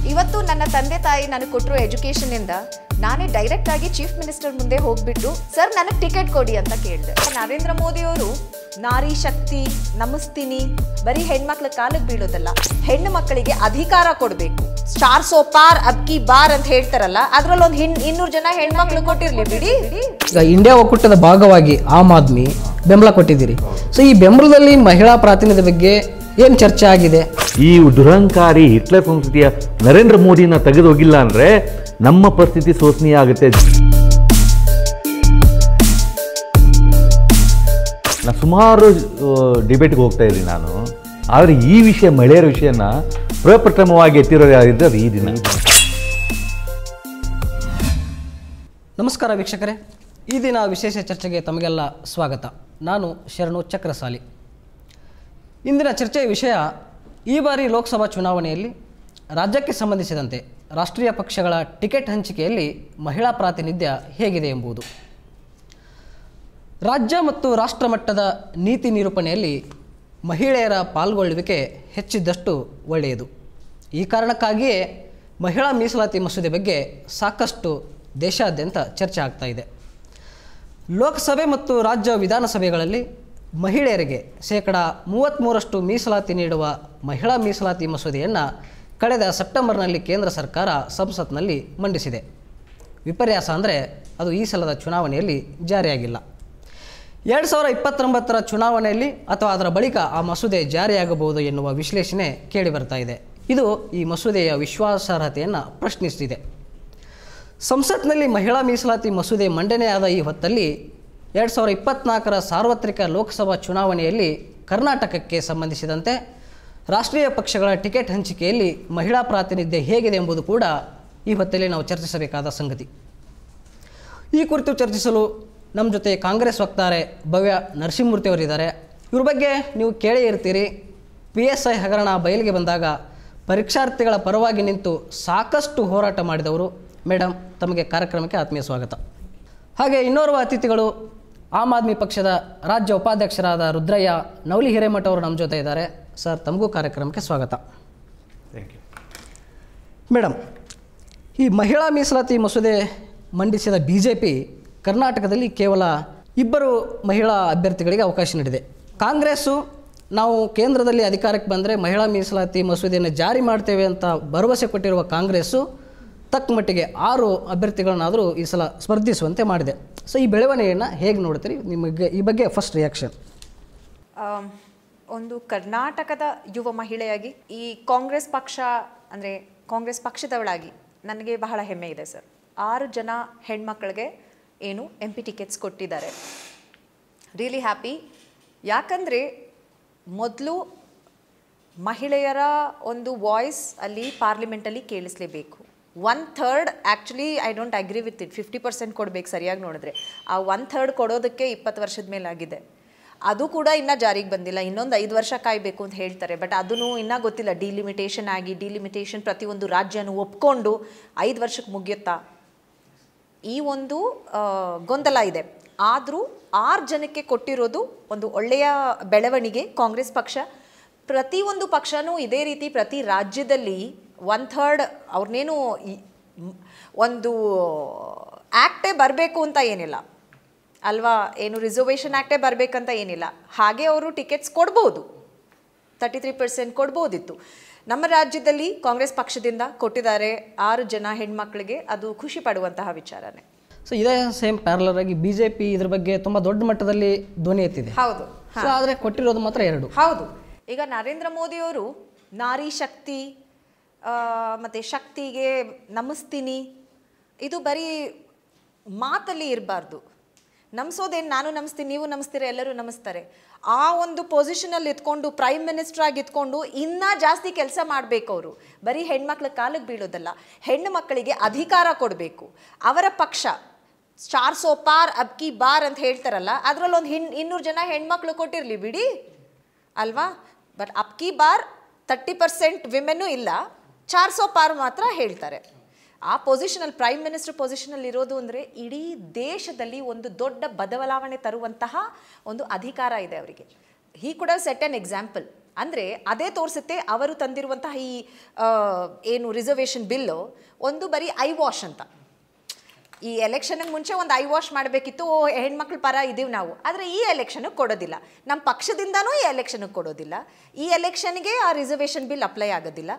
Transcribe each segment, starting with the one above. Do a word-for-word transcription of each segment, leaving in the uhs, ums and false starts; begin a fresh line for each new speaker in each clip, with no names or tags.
ಇವತ್ತು ನನ್ನ ತಂದೆ ತಾಯಿ ನನಗೆ ಕೊಟ್ಟರು ಎಜುಕೇಷನ್ ಇಂದ ನಾನೇ ಡೈರೆಕ್ಟ್ ಆಗಿ ಚೀಫ್ ಮಿನಿಸ್ಟರ್ ಮುಂದೆ ಹೋಗ್ಬಿಟ್ಟು ಸರ್ ನನಗೆ ಟಿಕೆಟ್ ಕೊಡಿ ಅಂತ ಕೇಳಿದೆ. ನರೇಂದ್ರ ಮೋದಿ ಅವರು ನಾರಿ ಶಕ್ತಿ ನಮಸ್ತೀನಿ ಬರೀ ಹೆಣ್ಮಕ್ಳ ಕಾಲಕ್ಕೆ ಬೀಳೋದಲ್ಲ, ಹೆಣ್ಣು ಮಕ್ಕಳಿಗೆ ಅಧಿಕಾರ ಕೊಡಬೇಕು. ಸ್ಟಾರ್ ಸೋ ಪಾರ್ ಅಬ್ಕಿ ಬಾರ್ ಅಂತ ಹೇಳ್ತಾರಲ್ಲ, ಅದ್ರಲ್ಲಿ ಒಂದು ಇನ್ನೂರು ಜನ ಹೆಣ್ಮಕ್ಳು ಕೊಟ್ಟಿರ್ಲಿ ಬಿಡಿ.
ಈಗ ಇಂಡಿಯಾ ಒಕ್ಕೂಟದ ಭಾಗವಾಗಿ ಆಮ್ ಆದ್ಮಿ ಬೆಂಬಲ ಕೊಟ್ಟಿದ್ದೀರಿ. ಸೊ ಈ ಬೆಂಬಲದಲ್ಲಿ ಮಹಿಳಾ ಪ್ರಾತಿನಿಧ್ಯ ಬಗ್ಗೆ ಏನು ಚರ್ಚೆ ಆಗಿದೆ?
ಈ ದುರಹಂಕಾರಿ ಹಿಟ್ಲರ್ ಸಂಸ್ಕೃತಿಯ ನರೇಂದ್ರ ಮೋದಿನ ತೆಗೆದು ಹೋಗಿಲ್ಲ ಅಂದ್ರೆ ನಮ್ಮ ಪರಿಸ್ಥಿತಿ ಶೋಚನೀಯ ಆಗುತ್ತೆ. ನಾ ಸುಮಾರು ಡಿಬೇಟ್ಗೆ ಹೋಗ್ತಾ ಇದ್ದೀನಿ ನಾನು, ಆದರೆ ಈ ವಿಷಯ ಮಹಿಳೆಯರ ವಿಷಯನ ಪ್ರಪ್ರಥಮವಾಗಿ ಎತ್ತಿರೋದು ಯಾರಿದ್ರೆ ಈ ದಿನ.
ನಮಸ್ಕಾರ ವೀಕ್ಷಕರೇ, ಈ ದಿನ ವಿಶೇಷ ಚರ್ಚೆಗೆ ತಮಗೆಲ್ಲ ಸ್ವಾಗತ. ನಾನು ಶರಣು ಚಕ್ರಸಾಲಿ. ಇಂದಿನ ಚರ್ಚೆಯ ವಿಷಯ, ಈ ಬಾರಿ ಲೋಕಸಭಾ ಚುನಾವಣೆಯಲ್ಲಿ ರಾಜ್ಯಕ್ಕೆ ಸಂಬಂಧಿಸಿದಂತೆ ರಾಷ್ಟ್ರೀಯ ಪಕ್ಷಗಳ ಟಿಕೆಟ್ ಹಂಚಿಕೆಯಲ್ಲಿ ಮಹಿಳಾ ಪ್ರಾತಿನಿಧ್ಯ ಹೇಗಿದೆ ಎಂಬುದು. ರಾಜ್ಯ ಮತ್ತು ರಾಷ್ಟ್ರ ಮಟ್ಟದ ನೀತಿ ನಿರೂಪಣೆಯಲ್ಲಿ ಮಹಿಳೆಯರ ಪಾಲ್ಗೊಳ್ಳುವಿಕೆ ಹೆಚ್ಚಿದ್ದಷ್ಟು ಒಳ್ಳೆಯದು. ಈ ಕಾರಣಕ್ಕಾಗಿಯೇ ಮಹಿಳಾ ಮೀಸಲಾತಿ ಮಸೂದೆ ಬಗ್ಗೆ ಸಾಕಷ್ಟು ದೇಶಾದ್ಯಂತ ಚರ್ಚೆ ಆಗ್ತಾ ಇದೆ. ಲೋಕಸಭೆ ಮತ್ತು ರಾಜ್ಯ ವಿಧಾನಸಭೆಗಳಲ್ಲಿ ಮಹಿಳೆಯರಿಗೆ ಶೇಕಡ ಮೂವತ್ತ್ಮೂರಷ್ಟು ಮೀಸಲಾತಿ ನೀಡುವ ಮಹಿಳಾ ಮೀಸಲಾತಿ ಮಸೂದೆಯನ್ನು ಕಳೆದ ಸೆಪ್ಟೆಂಬರ್ನಲ್ಲಿ ಕೇಂದ್ರ ಸರ್ಕಾರ ಸಂಸತ್ನಲ್ಲಿ ಮಂಡಿಸಿದೆ. ವಿಪರ್ಯಾಸ ಅಂದರೆ ಅದು ಈ ಸಲದ ಚುನಾವಣೆಯಲ್ಲಿ ಜಾರಿಯಾಗಿಲ್ಲ. ಎರಡು ಸಾವಿರ ಇಪ್ಪತ್ತೊಂಬತ್ತರ ಚುನಾವಣೆಯಲ್ಲಿ ಅಥವಾ ಅದರ ಬಳಿಕ ಆ ಮಸೂದೆ ಜಾರಿಯಾಗಬಹುದು ಎನ್ನುವ ವಿಶ್ಲೇಷಣೆ ಕೇಳಿಬರ್ತಾ ಇದೆ. ಇದು ಈ ಮಸೂದೆಯ ವಿಶ್ವಾಸಾರ್ಹತೆಯನ್ನು ಪ್ರಶ್ನಿಸಿದೆ. ಸಂಸತ್ನಲ್ಲಿ ಮಹಿಳಾ ಮೀಸಲಾತಿ ಮಸೂದೆ ಮಂಡನೆಯಾದ ಈ ಹೊತ್ತಲ್ಲಿ ಎರಡು ಸಾವಿರದ ಇಪ್ಪತ್ತ್ನಾಲ್ಕರ ಸಾರ್ವತ್ರಿಕ ಲೋಕಸಭಾ ಚುನಾವಣೆಯಲ್ಲಿ ಕರ್ನಾಟಕಕ್ಕೆ ಸಂಬಂಧಿಸಿದಂತೆ ರಾಷ್ಟ್ರೀಯ ಪಕ್ಷಗಳ ಟಿಕೆಟ್ ಹಂಚಿಕೆಯಲ್ಲಿ ಮಹಿಳಾ ಪ್ರಾತಿನಿಧ್ಯ ಹೇಗಿದೆ ಎಂಬುದು ಕೂಡ ಈ ಹೊತ್ತಲ್ಲಿ ನಾವು ಚರ್ಚಿಸಬೇಕಾದ ಸಂಗತಿ. ಈ ಕುರಿತು ಚರ್ಚಿಸಲು ನಮ್ಮ ಜೊತೆ ಕಾಂಗ್ರೆಸ್ ವಕ್ತಾರೆ ಭವ್ಯ ನರಸಿಂಹಮೂರ್ತಿಯವರಿದ್ದಾರೆ. ಇವ್ರ ಬಗ್ಗೆ ನೀವು ಕೇಳೇ ಇರ್ತೀರಿ. ಪಿ ಎಸ್ ಐ ಹಗರಣ ಬಯಲಿಗೆ ಬಂದಾಗ ಪರೀಕ್ಷಾರ್ಥಿಗಳ ಪರವಾಗಿ ನಿಂತು ಸಾಕಷ್ಟು ಹೋರಾಟ ಮಾಡಿದವರು. ಮೇಡಮ್, ತಮಗೆ ಕಾರ್ಯಕ್ರಮಕ್ಕೆ ಆತ್ಮೀಯ ಸ್ವಾಗತ. ಹಾಗೆ ಇನ್ನೋರ್ವ ಅತಿಥಿಗಳು ಆಮ್ ಆದ್ಮಿ ಪಕ್ಷದ ರಾಜ್ಯ ಉಪಾಧ್ಯಕ್ಷರಾದ ರುದ್ರಯ್ಯ ನವಲಿ ಹಿರೇಮಠ ಅವರು ನಮ್ಮ ಜೊತೆ ಇದ್ದಾರೆ. ಸರ್, ತಮಗೂ ಕಾರ್ಯಕ್ರಮಕ್ಕೆ ಸ್ವಾಗತ.
Thank you.
ಮೇಡಮ್, ಈ ಮಹಿಳಾ ಮೀಸಲಾತಿ ಮಸೂದೆ ಮಂಡಿಸಿದ ಬಿ ಜೆ ಪಿ ಕರ್ನಾಟಕದಲ್ಲಿ ಕೇವಲ ಇಬ್ಬರು ಮಹಿಳಾ ಅಭ್ಯರ್ಥಿಗಳಿಗೆ ಅವಕಾಶ ನೀಡಿದೆ. ಕಾಂಗ್ರೆಸ್ಸು ನಾವು ಕೇಂದ್ರದಲ್ಲಿ ಅಧಿಕಾರಕ್ಕೆ ಬಂದರೆ ಮಹಿಳಾ ಮೀಸಲಾತಿ ಮಸೂದೆಯನ್ನು ಜಾರಿ ಮಾಡ್ತೇವೆ ಅಂತ ಭರವಸೆ ಕೊಟ್ಟಿರುವ ಕಾಂಗ್ರೆಸ್ಸು ತಕ್ಕ ಮಟ್ಟಿಗೆ ಆರು ಅಭ್ಯರ್ಥಿಗಳನ್ನಾದರೂ ಈ ಸಲ ಸ್ಪರ್ಧಿಸುವಂತೆ ಮಾಡಿದೆ. ಸೊ ಈ ಬೆಳವಣಿಗೆಯನ್ನು ಹೇಗೆ ನೋಡ್ತೀರಿ? ನಿಮಗೆ ಈ ಬಗ್ಗೆ ಫಸ್ಟ್ ರಿಯಾಕ್ಷನ್.
ಒಂದು ಕರ್ನಾಟಕದ ಯುವ ಮಹಿಳೆಯಾಗಿ ಈ ಕಾಂಗ್ರೆಸ್ ಪಕ್ಷ ಅಂದರೆ ಕಾಂಗ್ರೆಸ್ ಪಕ್ಷದವಳಾಗಿ ನನಗೆ ಬಹಳ ಹೆಮ್ಮೆ ಇದೆ ಸರ್. ಆರು ಜನ ಹೆಣ್ಮಕ್ಳಿಗೆ ಏನು ಎಂ ಪಿ ಟಿಕೆಟ್ಸ್ ಕೊಟ್ಟಿದ್ದಾರೆ. Really happy. ಯಾಕಂದರೆ ಮೊದಲು ಮಹಿಳೆಯರ ಒಂದು ವಾಯ್ಸ್ ಅಲ್ಲಿ ಪಾರ್ಲಿಮೆಂಟಲ್ಲಿ ಕೇಳಿಸ್ಲೇಬೇಕು. One third actually I don't agree with it. Fifty percent ಕೊಡಬೇಕು ಸರಿಯಾಗಿ ನೋಡಿದ್ರೆ. ಆ ಒನ್ ಥರ್ಡ್ ಕೊಡೋದಕ್ಕೆ ಇಪ್ಪತ್ತು ವರ್ಷದ ಮೇಲಾಗಿದೆ. ಅದು ಕೂಡ ಇನ್ನೂ ಜಾರಿಗೆ ಬಂದಿಲ್ಲ. ಇನ್ನೊಂದು ಐದು ವರ್ಷ ಕಾಯಬೇಕು ಅಂತ ಹೇಳ್ತಾರೆ. ಬಟ್ ಅದೂ ಇನ್ನೂ ಗೊತ್ತಿಲ್ಲ. ಡಿಲಿಮಿಟೇಷನ್ ಆಗಿ ಡಿಲಿಮಿಟೇಷನ್ ಪ್ರತಿಯೊಂದು ರಾಜ್ಯನೂ ಒಪ್ಕೊಂಡು ಐದು ವರ್ಷಕ್ಕೆ ಮುಗಿಯುತ್ತಾ, ಈ ಒಂದು ಗೊಂದಲ ಇದೆ. ಆದರೂ ಆರು ಜನಕ್ಕೆ ಕೊಟ್ಟಿರೋದು ಒಂದು ಒಳ್ಳೆಯ ಬೆಳವಣಿಗೆ. ಕಾಂಗ್ರೆಸ್ ಪಕ್ಷ ಪ್ರತಿಯೊಂದು ಪಕ್ಷನೂ ಇದೇ ರೀತಿ ಪ್ರತಿ ರಾಜ್ಯದಲ್ಲಿ ಒನ್ ಥರ್ಡ್ ಅವ್ರನ್ನೇನು ಒಂದು ಆ್ಯಕ್ಟೇ ಬರಬೇಕು ಅಂತ ಏನಿಲ್ಲ ಅಲ್ವಾ, ಏನು ರಿಸರ್ವೇಷನ್ ಆ್ಯಕ್ಟೇ ಬರಬೇಕಂತ ಏನಿಲ್ಲ. ಹಾಗೆ ಅವರು ಟಿಕೆಟ್ಸ್ ಕೊಡ್ಬೋದು, ತರ್ಟಿ ತ್ರೀ ಪರ್ಸೆಂಟ್ ಕೊಡ್ಬೋದಿತ್ತು. ನಮ್ಮ ರಾಜ್ಯದಲ್ಲಿ ಕಾಂಗ್ರೆಸ್ ಪಕ್ಷದಿಂದ ಕೊಟ್ಟಿದ್ದಾರೆ ಆರು ಜನ ಹೆಣ್ಮಕ್ಳಿಗೆ. ಅದು ಖುಷಿ ಪಡುವಂತಹ ವಿಚಾರನೇ.
ಸೊ ಇದೇ ಸೇಮ್ ಪ್ಯಾರಲರ್ ಆಗಿ ಬಿ ಜೆ ಪಿ ಇದ್ರ ಬಗ್ಗೆ ತುಂಬ ದೊಡ್ಡ ಮಟ್ಟದಲ್ಲಿ ಧ್ವನಿ ಎತ್ತಿದೆ.
ಹೌದು.
ಸೊ ಆದರೆ ಕೊಟ್ಟಿರೋದು ಮಾತ್ರ ಎರಡು.
ಹೌದು. ಈಗ ನರೇಂದ್ರ ಮೋದಿಯವರು ನಾರಿ ಶಕ್ತಿ ಮತ್ತು ಶಕ್ತಿಗೆ ನಮಿಸ್ತೀನಿ, ಇದು ಬರೀ ಮಾತಲ್ಲಿ ಇರಬಾರ್ದು. ನಮಿಸೋದೇನು, ನಾನು ನಮಿಸ್ತೀನಿ, ನೀವು ನಮಿಸ್ತೀರ, ಎಲ್ಲರೂ ನಮಿಸ್ತಾರೆ. ಆ ಒಂದು ಪೊಸಿಷನಲ್ಲಿ ಇದ್ಕೊಂಡು ಪ್ರೈಮ್ ಮಿನಿಸ್ಟರ್ ಆಗಿ ಇದ್ಕೊಂಡು ಇನ್ನೂ ಜಾಸ್ತಿ ಕೆಲಸ ಮಾಡಬೇಕು. ಅವರು ಬರೀ ಹೆಣ್ಮಕ್ಳ ಕಾಲಕ್ಕೆ ಬೀಳೋದಲ್ಲ, ಹೆಣ್ಣು ಮಕ್ಕಳಿಗೆ ಅಧಿಕಾರ ಕೊಡಬೇಕು. ಅವರ ಪಕ್ಷ ಸ್ಟಾರ್ ಸೋ ಪಾರ್ ಅಬ್ಕಿ ಬಾರ್ ಅಂತ ಹೇಳ್ತಾರಲ್ಲ, ಅದರಲ್ಲಿ ಒಂದು ಹಿನ್ ಇನ್ನೂರು ಜನ ಹೆಣ್ಮಕ್ಳು ಕೊಟ್ಟಿರಲಿ ಬಿಡಿ ಅಲ್ವಾ. ಬಟ್ ಅಬ್ಕಿ ಬಾರ್ ತರ್ಟಿ ಪರ್ಸೆಂಟ್ ವಿಮೆನ್ನೂ ಇಲ್ಲ, ಚಾರ್ ಸೋ ಪಾರ್ ಮಾತ್ರ ಹೇಳ್ತಾರೆ. ಆ ಪೊಸಿಷನಲ್ಲಿ ಪ್ರೈಮ್ ಮಿನಿಸ್ಟರ್ ಪೊಸಿಷನಲ್ಲಿ ಇರೋದು ಅಂದರೆ ಇಡೀ ದೇಶದಲ್ಲಿ ಒಂದು ದೊಡ್ಡ ಬದಲಾವಣೆ ತರುವಂತಹ ಒಂದು ಅಧಿಕಾರ ಇದೆ ಅವರಿಗೆ. He could have set an example. ಅಂದರೆ ಅದೇ ತೋರಿಸುತ್ತೆ ಅವರು ತಂದಿರುವಂತಹ ಈ ಏನು ರಿಸರ್ವೇಷನ್ ಬಿಲ್ಲು ಒಂದು ಬರೀ ಐ ವಾಶ್ ಅಂತ. ಈ ಎಲೆಕ್ಷನ್ಗೆ ಮುಂಚೆ ಒಂದು ಐ ವಾಶ್ ಮಾಡಬೇಕಿತ್ತು, ಓ ಹೆಣ್ಮಕ್ಳ ಪರ ಇದ್ದೀವಿ ನಾವು, ಆದರೆ ಈ ಎಲೆಕ್ಷನ್ಗೆ ಕೊಡೋದಿಲ್ಲ, ನಮ್ಮ ಪಕ್ಷದಿಂದನೂ ಈ ಎಲೆಕ್ಷನ್ಗೆ ಕೊಡೋದಿಲ್ಲ, ಈ ಎಲೆಕ್ಷನ್ಗೆ ಆ ರಿಸರ್ವೇಷನ್ ಬಿಲ್ ಅಪ್ಲೈ ಆಗೋದಿಲ್ಲ,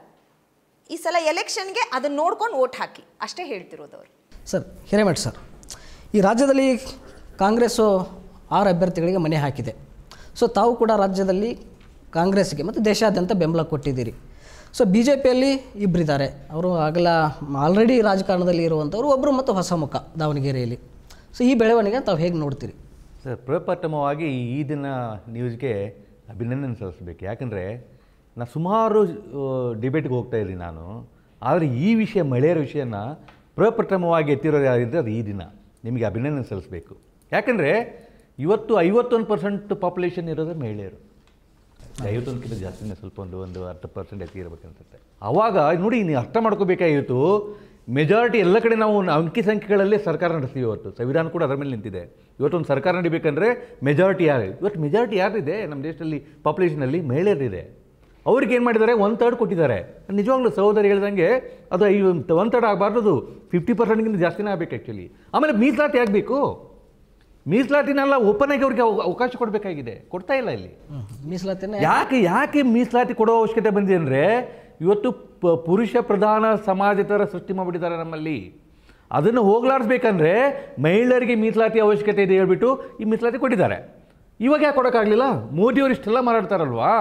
ಈ ಸಲ ಎಲೆಕ್ಷನ್ಗೆ ಅದನ್ನು ನೋಡ್ಕೊಂಡು ವೋಟ್ ಹಾಕಿ ಅಷ್ಟೇ ಹೇಳ್ತಿರೋದು ಅವರು.
ಸರ್ ಹಿರೇಮಠ್ ಸರ್, ಈ ರಾಜ್ಯದಲ್ಲಿ ಕಾಂಗ್ರೆಸ್ಸು ಆರು ಅಭ್ಯರ್ಥಿಗಳಿಗೆ ಮನೆ ಹಾಕಿದೆ. ಸೊ ತಾವು ಕೂಡ ರಾಜ್ಯದಲ್ಲಿ ಕಾಂಗ್ರೆಸ್ಗೆ ಮತ್ತು ದೇಶಾದ್ಯಂತ ಬೆಂಬಲ ಕೊಟ್ಟಿದ್ದೀರಿ. ಸೊ ಬಿ ಜೆ ಪಿಯಲ್ಲಿ ಇಬ್ಬರಿದ್ದಾರೆ, ಅವರು ಆಗಲ ಆಲ್ರೆಡಿ ರಾಜಕಾರಣದಲ್ಲಿ ಇರುವಂಥವ್ರು, ಒಬ್ಬರು ಮತ್ತು ಹೊಸ ಮುಖ ದಾವಣಗೆರೆಯಲ್ಲಿ. ಸೊ ಈ ಬೆಳವಣಿಗೆ ತಾವು ಹೇಗೆ ನೋಡ್ತೀರಿ?
ಸರ್, ಪ್ರಪ್ರಥಮವಾಗಿ ಈ ದಿನ ನ್ಯೂಸ್ಗೆ ಅಭಿನಂದನೆ ಸಲ್ಲಿಸಬೇಕು. ಯಾಕಂದರೆ ನಾನು ಸುಮಾರು ಡಿಬೇಟ್ಗೆ ಹೋಗ್ತಾ ಇದ್ದೀನಿ ನಾನು, ಆದರೆ ಈ ವಿಷಯ ಮಹಿಳೆಯರ ವಿಷಯನ ಪ್ರಪ್ರಥಮವಾಗಿ ಎತ್ತಿರೋದು ಯಾರಿದ್ರೆ ಅದು ಈ ದಿನ. ನಿಮಗೆ ಅಭಿನಂದನೆ ಸಲ್ಲಿಸಬೇಕು. ಯಾಕಂದರೆ ಇವತ್ತು ಐವತ್ತೊಂದು ಪರ್ಸೆಂಟ್ ಪಾಪ್ಯುಲೇಷನ್ ಇರೋದು ಮಹಿಳೆಯರು. ಐವತ್ತೊಂದಕ್ಕಿಂತ ಜಾಸ್ತಿನೇ, ಸ್ವಲ್ಪ ಒಂದು ಒಂದು ಹತ್ತು ಪರ್ಸೆಂಟ್ ಎತ್ತಿ ಇರಬೇಕನ್ಸುತ್ತೆ. ಆವಾಗ ನೋಡಿ, ನೀವು ಅರ್ಥ ಮಾಡ್ಕೋಬೇಕಾಗಿತ್ತು, ಮೆಜಾರಿಟಿ ಎಲ್ಲ ಕಡೆ ನಾವು ಅಂಕಿ ಸಂಖ್ಯೆಗಳಲ್ಲೇ ಸರ್ಕಾರ ನಡೆಸ್ತೀವಿ. ಇವತ್ತು ಸಂವಿಧಾನ ಕೂಡ ಅದರ ಮೇಲೆ ನಿಂತಿದೆ. ಇವತ್ತೊಂದು ಸರ್ಕಾರ ನಡಿಬೇಕಂದ್ರೆ ಮೆಜಾರಿಟಿ ಯಾರು, ಇವತ್ತು ಮೆಜಾರಿಟಿ ಯಾರಿದೆ ನಮ್ಮ ದೇಶದಲ್ಲಿ ಪಾಪ್ಯುಲೇಷನಲ್ಲಿ? ಮಹಿಳೆಯರಿದೆ. ಅವ್ರಿಗೆ ಏನು ಮಾಡಿದ್ದಾರೆ, ಒನ್ ತರ್ಡ್ ಕೊಟ್ಟಿದ್ದಾರೆ. ನಿಜವಾಗ್ಲೂ ಸಹೋದರಿ ಹೇಳ್ದಂಗೆ ಅದು ಐ ಒನ್ ತರ್ಡ್ ಆಗಬಾರ್ದು, ಫಿಫ್ಟಿ ಪರ್ಸೆಂಟ್ಗಿಂತ ಜಾಸ್ತಿನೇ ಆಗಬೇಕು ಆ್ಯಕ್ಚುಲಿ. ಆಮೇಲೆ ಮೀಸಲಾತಿ ಆಗಬೇಕು. ಮೀಸಲಾತಿನೆಲ್ಲ ಓಪನ್ ಆಗಿ ಅವ್ರಿಗೆ ಅವಕಾಶ ಕೊಡಬೇಕಾಗಿದೆ, ಕೊಡ್ತಾ ಇಲ್ಲ ಇಲ್ಲಿ.
ಮೀಸಲಾತಿನ
ಯಾಕೆ ಯಾಕೆ ಮೀಸಲಾತಿ ಕೊಡೋ ಅವಶ್ಯಕತೆ ಬಂದಿದೆ ಅಂದರೆ, ಇವತ್ತು ಪುರುಷ ಪ್ರಧಾನ ಸಮಾಜ ಥರ ಸೃಷ್ಟಿ ಮಾಡಿಬಿಟ್ಟಿದ್ದಾರೆ ನಮ್ಮಲ್ಲಿ. ಅದನ್ನು ಹೋಗ್ಲಾಡಿಸ್ಬೇಕಂದ್ರೆ ಮಹಿಳೆಯರಿಗೆ ಮೀಸಲಾತಿ ಅವಶ್ಯಕತೆ ಇದೆ ಹೇಳ್ಬಿಟ್ಟು ಈ ಮೀಸಲಾತಿ ಕೊಟ್ಟಿದ್ದಾರೆ. ಇವಾಗ ಯಾಕೆ ಕೊಡೋಕ್ಕಾಗಲಿಲ್ಲ? ಮೋದಿಯವರು ಇಷ್ಟೆಲ್ಲ ಮಾತಾಡ್ತಾರಲ್ವಾ,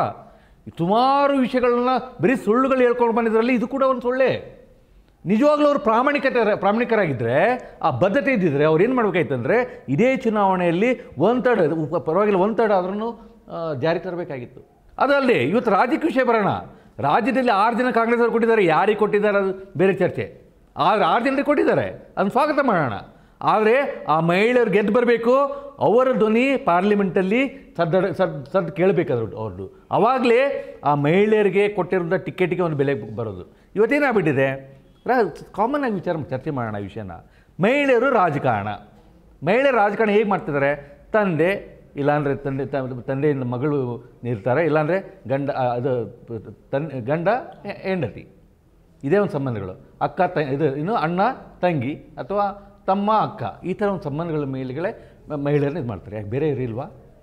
ಸುಮಾರು ವಿಷಯಗಳನ್ನ ಬರೀ ಸುಳ್ಳುಗಳು ಹೇಳ್ಕೊಂಡು ಬಂದಿದ್ರಲ್ಲಿ ಇದು ಕೂಡ ಒಂದು ಸುಳ್ಳೆ. ನಿಜವಾಗ್ಲೂ ಅವರು ಪ್ರಾಮಾಣಿಕತೆ ಪ್ರಾಮಾಣಿಕರಾಗಿದ್ದರೆ, ಆ ಬದ್ಧತೆ ಇದ್ದಿದ್ರೆ ಅವ್ರು ಏನು ಮಾಡಬೇಕಾಯ್ತಂದರೆ, ಇದೇ ಚುನಾವಣೆಯಲ್ಲಿ ಒನ್ ತರ್ಡ್, ಪರವಾಗಿಲ್ಲ ಒನ್ ತರ್ಡ್ ಆದ್ರೂ ಜಾರಿ ತರಬೇಕಾಗಿತ್ತು. ಅದಲ್ಲದೆ ಇವತ್ತು ರಾಜ್ಯಕ್ಕೆ ವಿಷಯ ಬರೋಣ. ರಾಜ್ಯದಲ್ಲಿ ಆರು ಜನ ಕಾಂಗ್ರೆಸ್ ಅವರು ಕೊಟ್ಟಿದ್ದಾರೆ, ಯಾರಿಗೆ ಕೊಟ್ಟಿದ್ದಾರೆ ಅದು ಬೇರೆ ಚರ್ಚೆ. ಆದರೆ ಆರು ಜನರಿಗೆ ಕೊಟ್ಟಿದ್ದಾರೆ, ಅದನ್ನು ಸ್ವಾಗತ ಮಾಡೋಣ. ಆದರೆ ಆ ಮಹಿಳೆಯರು ಗೆದ್ದು ಬರಬೇಕು, ಅವರ ಧ್ವನಿ ಪಾರ್ಲಿಮೆಂಟಲ್ಲಿ ಸದ್ದ ಸದ್ ಸದ್ದು ಕೇಳಬೇಕಾದ್ರು ಅವ್ರದ್ದು. ಆವಾಗಲೇ ಆ ಮಹಿಳೆಯರಿಗೆ ಕೊಟ್ಟಿರೋಂಥ ಟಿಕೆಟಿಗೆ ಒಂದು ಬೆಲೆ ಬರೋದು. ಇವತ್ತೇನಾಗ್ಬಿಟ್ಟಿದೆ, ಕಾಮನ್ ಆಗಿ ವಿಚಾರ ಚರ್ಚೆ ಮಾಡೋಣ ಈ ವಿಷಯನ. ಮಹಿಳೆಯರು ರಾಜಕಾರಣ, ಮಹಿಳೆಯರು ರಾಜಕಾರಣ ಹೇಗೆ ಮಾಡ್ತಿದ್ದಾರೆ? ತಂದೆ ಇಲ್ಲಾಂದರೆ ತಂದೆ ತಂದೆಯಿಂದ ಮಗಳು ನಿಲ್ತಾರೆ, ಇಲ್ಲಾಂದರೆ ಗಂಡ ಅದು ತನ್ ಗಂಡ ಹೆಂಡತಿ, ಇದೇ ಒಂದು ಸಂಬಂಧಗಳು. ಅಕ್ಕ ತ ಇದು ಇನ್ನು ಅಣ್ಣ ತಂಗಿ ಅಥವಾ ತಮ್ಮ ಅಕ್ಕ, ಈ ಥರ ಒಂದು ಸಂಬಂಧಗಳ ಮೇಲೆಗಳೇ ಮಹಿಳೆಯರನ್ನ ಇದು ಮಾಡ್ತಾರೆ. ಯಾಕೆ ಬೇರೆ ಇರಲ್ವಾ?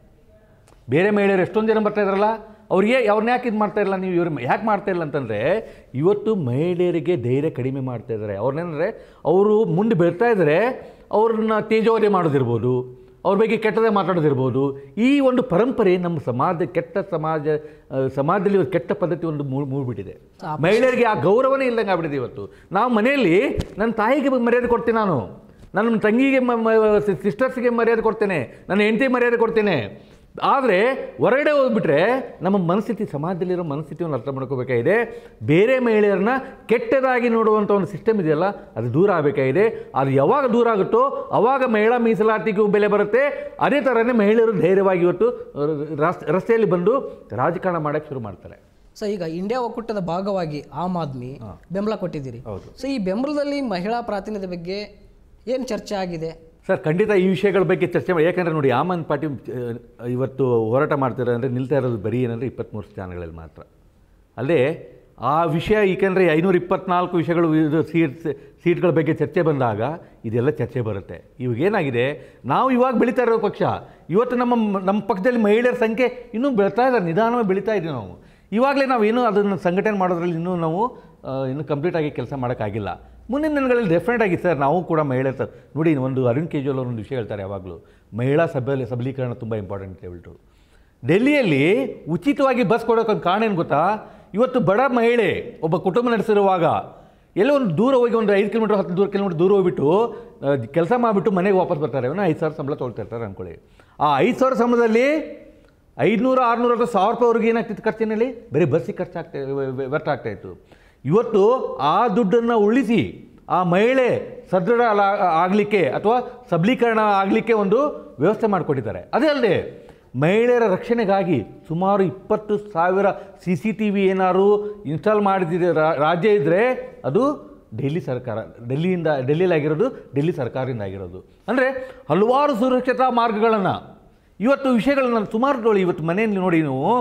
ಬೇರೆ ಮಹಿಳೆಯರು ಎಷ್ಟೊಂದು ಜನ ಬರ್ತಾ ಇದ್ದಾರಲ್ಲ, ಅವ್ರಿಗೆ ಅವ್ರನ್ನ ಯಾಕೆ ಇದು ಮಾಡ್ತಾ ಇಲ್ಲ? ನೀವು ಇವ್ರು ಯಾಕೆ ಮಾಡ್ತಾ ಇಲ್ಲ ಅಂತಂದರೆ, ಇವತ್ತು ಮಹಿಳೆಯರಿಗೆ ಧೈರ್ಯ ಕಡಿಮೆ ಮಾಡ್ತಾ ಇದ್ದಾರೆ. ಅವ್ರನ್ನೇನಂದರೆ ಅವರು ಮುಂದೆ ಬೆಳ್ತಾ ಇದ್ದಾರೆ, ಅವ್ರನ್ನ ತೇಜೋವಧೆ ಮಾಡೋದಿರ್ಬೋದು, ಅವ್ರ ಬಗ್ಗೆ ಕೆಟ್ಟದೇ ಮಾತಾಡೋದಿರ್ಬೋದು. ಈ ಒಂದು ಪರಂಪರೆ ನಮ್ಮ ಸಮಾಜ, ಕೆಟ್ಟ ಸಮಾಜ ಸಮಾಜದಲ್ಲಿ ಒಂದು ಕೆಟ್ಟ ಪದ್ಧತಿ ಒಂದು ಮೂಡ್ಬಿಟ್ಟಿದೆ. ಮಹಿಳೆಯರಿಗೆ ಆ ಗೌರವನೇ ಇಲ್ಲದಂಗೆ ಆಗ್ಬಿಟ್ಟಿದೆ. ಇವತ್ತು ನಾವು ಮನೆಯಲ್ಲಿ ನನ್ನ ತಾಯಿಗೆ ಮರ್ಯಾದೆ ಕೊಡ್ತೀನಿ, ನಾನು ನನ್ನ ತಂಗಿಗೆ ಸಿಸ್ಟರ್ಸ್ಗೆ ಮರ್ಯಾದೆ ಕೊಡ್ತೇನೆ, ನನ್ನ ಹೆಂಡತಿಗೆ ಮರ್ಯಾದೆ ಕೊಡ್ತೇನೆ. ಆದರೆ ಹೊರಗಡೆ ಹೋಗ್ಬಿಟ್ರೆ ನಮ್ಮ ಮನಸ್ಥಿತಿ, ಸಮಾಜದಲ್ಲಿರೋ ಮನಸ್ಥಿತಿಯನ್ನು ಅರ್ಥ ಮಾಡ್ಕೋಬೇಕಾಗಿದೆ. ಬೇರೆ ಮಹಿಳೆಯರನ್ನ ಕೆಟ್ಟದಾಗಿ ನೋಡುವಂಥ ಒಂದು ಸಿಸ್ಟಮ್ ಇದೆಯಲ್ಲ, ಅದು ದೂರ ಆಗಬೇಕಾಗಿದೆ. ಅದು ಯಾವಾಗ ದೂರ ಆಗುತ್ತೋ ಆವಾಗ ಮಹಿಳಾ ಮೀಸಲಾತಿಗೂ ಬೆಲೆ ಬರುತ್ತೆ. ಅದೇ ಥರನೇ ಮಹಿಳೆಯರು ಧೈರ್ಯವಾಗಿ ಇವತ್ತು ರಸ್ತೆಯಲ್ಲಿ ಬಂದು ರಾಜಕಾರಣ ಮಾಡೋಕ್ಕೆ ಶುರು ಮಾಡ್ತಾರೆ.
ಸೊ ಈಗ ಇಂಡಿಯಾ ಒಕ್ಕೂಟದ ಭಾಗವಾಗಿ ಆಮ್ ಆದ್ಮಿ ಬೆಂಬಲ ಕೊಟ್ಟಿದ್ದೀರಿ.
ಹೌದು.
ಸೊ ಈ ಬೆಂಬಲದಲ್ಲಿ ಮಹಿಳಾ ಪ್ರಾತಿನಿಧ್ಯ ಬಗ್ಗೆ ಏನು ಚರ್ಚೆ ಆಗಿದೆ?
ಸರ್, ಖಂಡಿತ ಈ ವಿಷಯಗಳ ಬಗ್ಗೆ ಚರ್ಚೆ ಮಾಡಿ. ಯಾಕಂದರೆ ನೋಡಿ, ಆಮ್ ಆದ್ಮಿ ಪಾರ್ಟಿ ಇವತ್ತು ಹೋರಾಟ ಮಾಡ್ತಾರೆ ಅಂದರೆ ನಿಲ್ತಾ ಇರೋದು ಬರೀ ಏನಂದರೆ ಇಪ್ಪತ್ತ್ಮೂರು ಸ್ಥಾನಗಳಲ್ಲಿ ಮಾತ್ರ. ಅಲ್ಲೇ ಆ ವಿಷಯ, ಏಕೆಂದರೆ ಐನೂರ ಇಪ್ಪತ್ನಾಲ್ಕು ವಿಷಯಗಳು ಇದು ಸೀಟ್ ಸೀಟ್ಗಳ ಬಗ್ಗೆ ಚರ್ಚೆ ಬಂದಾಗ ಇದೆಲ್ಲ ಚರ್ಚೆ ಬರುತ್ತೆ. ಇವಾಗ ಏನಾಗಿದೆ, ನಾವು ಇವಾಗ ಬೆಳೀತಾ ಇರೋ ಪಕ್ಷ, ಇವತ್ತು ನಮ್ಮ ನಮ್ಮ ಪಕ್ಷದಲ್ಲಿ ಮಹಿಳೆಯರ ಸಂಖ್ಯೆ ಇನ್ನೂ ಬೆಳೀತಾ ಇದ್ದಾರೆ, ನಿಧಾನವಾಗಿ ಬೆಳೀತಾ ಇದ್ದೀವಿ ನಾವು. ಇವಾಗಲೇ ನಾವು ಇನ್ನೂ ಅದನ್ನು ಸಂಘಟನೆ ಮಾಡೋದ್ರಲ್ಲಿ ಇನ್ನೂ ನಾವು ಇನ್ನೂ ಕಂಪ್ಲೀಟಾಗಿ ಕೆಲಸ ಮಾಡೋಕ್ಕಾಗಿಲ್ಲ. ಮುಂದಿನ ದಿನಗಳಲ್ಲಿ ಡೆಫಿನೆಟ್ ಆಗಿ ಸರ್, ನಾವು ಕೂಡ ಮಹಿಳೆಯರು ಸರ್ ನೋಡಿ, ಒಂದು ಅರುಣ್ ಕೇಜ್ರಿವಾಲ್ ಅವರು ಒಂದು ವಿಷಯ ಹೇಳ್ತಾರೆ ಯಾವಾಗಲೂ, ಮಹಿಳಾ ಸಬಲಿ ಸಬಲೀಕರಣ ತುಂಬ ಇಂಪಾರ್ಟೆಂಟ್ ಅಂತ ಹೇಳ್ಬಿಟ್ಟು. ಡೆಲ್ಲಿಯಲ್ಲಿ ಉಚಿತವಾಗಿ ಬಸ್ ಕೊಡೋಕ್ಕೊಂದು ಕಾರಣ ಏನು ಗೊತ್ತಾ? ಇವತ್ತು ಬಡ ಮಹಿಳೆ ಒಬ್ಬ ಕುಟುಂಬ ನಡೆಸಿರುವಾಗ ಎಲ್ಲೋ ಒಂದು ದೂರ ಹೋಗಿ ಒಂದು ಐದು ಕಿಲೋಮೀಟರ್ ಹತ್ತು ದೂರ ಕಿಲೋಮೀಟರ್ ದೂರ ಹೋಗ್ಬಿಟ್ಟು ಕೆಲಸ ಮಾಡಿಬಿಟ್ಟು ಮನೆಗೆ ವಾಪಸ್ ಬರ್ತಾರೆ. ಅವನ್ನ ಐದು ಸಾವಿರ ಸಂಬಳ ತೊಗೊಳ್ತಾ ಇರ್ತಾರೆ ಅಂದ್ಕೊಳ್ಳಿ. ಆ ಐದು ಸಾವಿರ ಸಂಬಳದಲ್ಲಿ ಐದುನೂರು ಆರುನೂರು ಅಥವಾ ಸಾವಿರ ರೂಪಾಯಿ ಅವ್ರಿಗೆ ಏನಾಗ್ತಿತ್ತು ಖರ್ಚಿನಲ್ಲಿ? ಬರೀ ಬಸ್ಸಿಗೆ ಖರ್ಚಾಗ್ತಾ ವ್ಯರ್ಥ ಆಗ್ತಾಯಿತ್ತು. ಇವತ್ತು ಆ ದುಡ್ಡನ್ನು ಉಳಿಸಿ ಆ ಮಹಿಳೆ ಸದೃಢ ಆಗಲಿಕ್ಕೆ ಅಥವಾ ಸಬಲೀಕರಣ ಆಗಲಿಕ್ಕೆ ಒಂದು ವ್ಯವಸ್ಥೆ ಮಾಡಿಕೊಟ್ಟಿದ್ದಾರೆ. ಅದೇ ಅಲ್ಲದೆ ಮಹಿಳೆಯರ ರಕ್ಷಣೆಗಾಗಿ ಸುಮಾರು ಇಪ್ಪತ್ತು ಸಾವಿರ ಸಿ ಸಿ ಟಿ ವಿ ಏನಾದ್ರು ಇನ್ಸ್ಟಾಲ್ ಮಾಡಿದ ರಾಜ್ಯ ಇದ್ದರೆ ಅದು ಡೆಲ್ಲಿ ಸರ್ಕಾರ, ಡೆಲ್ಲಿಯಿಂದ ಡೆಲ್ಲಿಯಲ್ಲಿ ಆಗಿರೋದು ಡೆಲ್ಲಿ ಸರ್ಕಾರದಿಂದ ಆಗಿರೋದು. ಅಂದರೆ ಹಲವಾರು ಸುರಕ್ಷತಾ ಮಾರ್ಗಗಳನ್ನು ಇವತ್ತು ವಿಷಯಗಳನ್ನ ಸುಮಾರು ನೋಡಿ. ಇವತ್ತು ಮನೆಯಲ್ಲಿ ನೋಡಿ, ನೀವು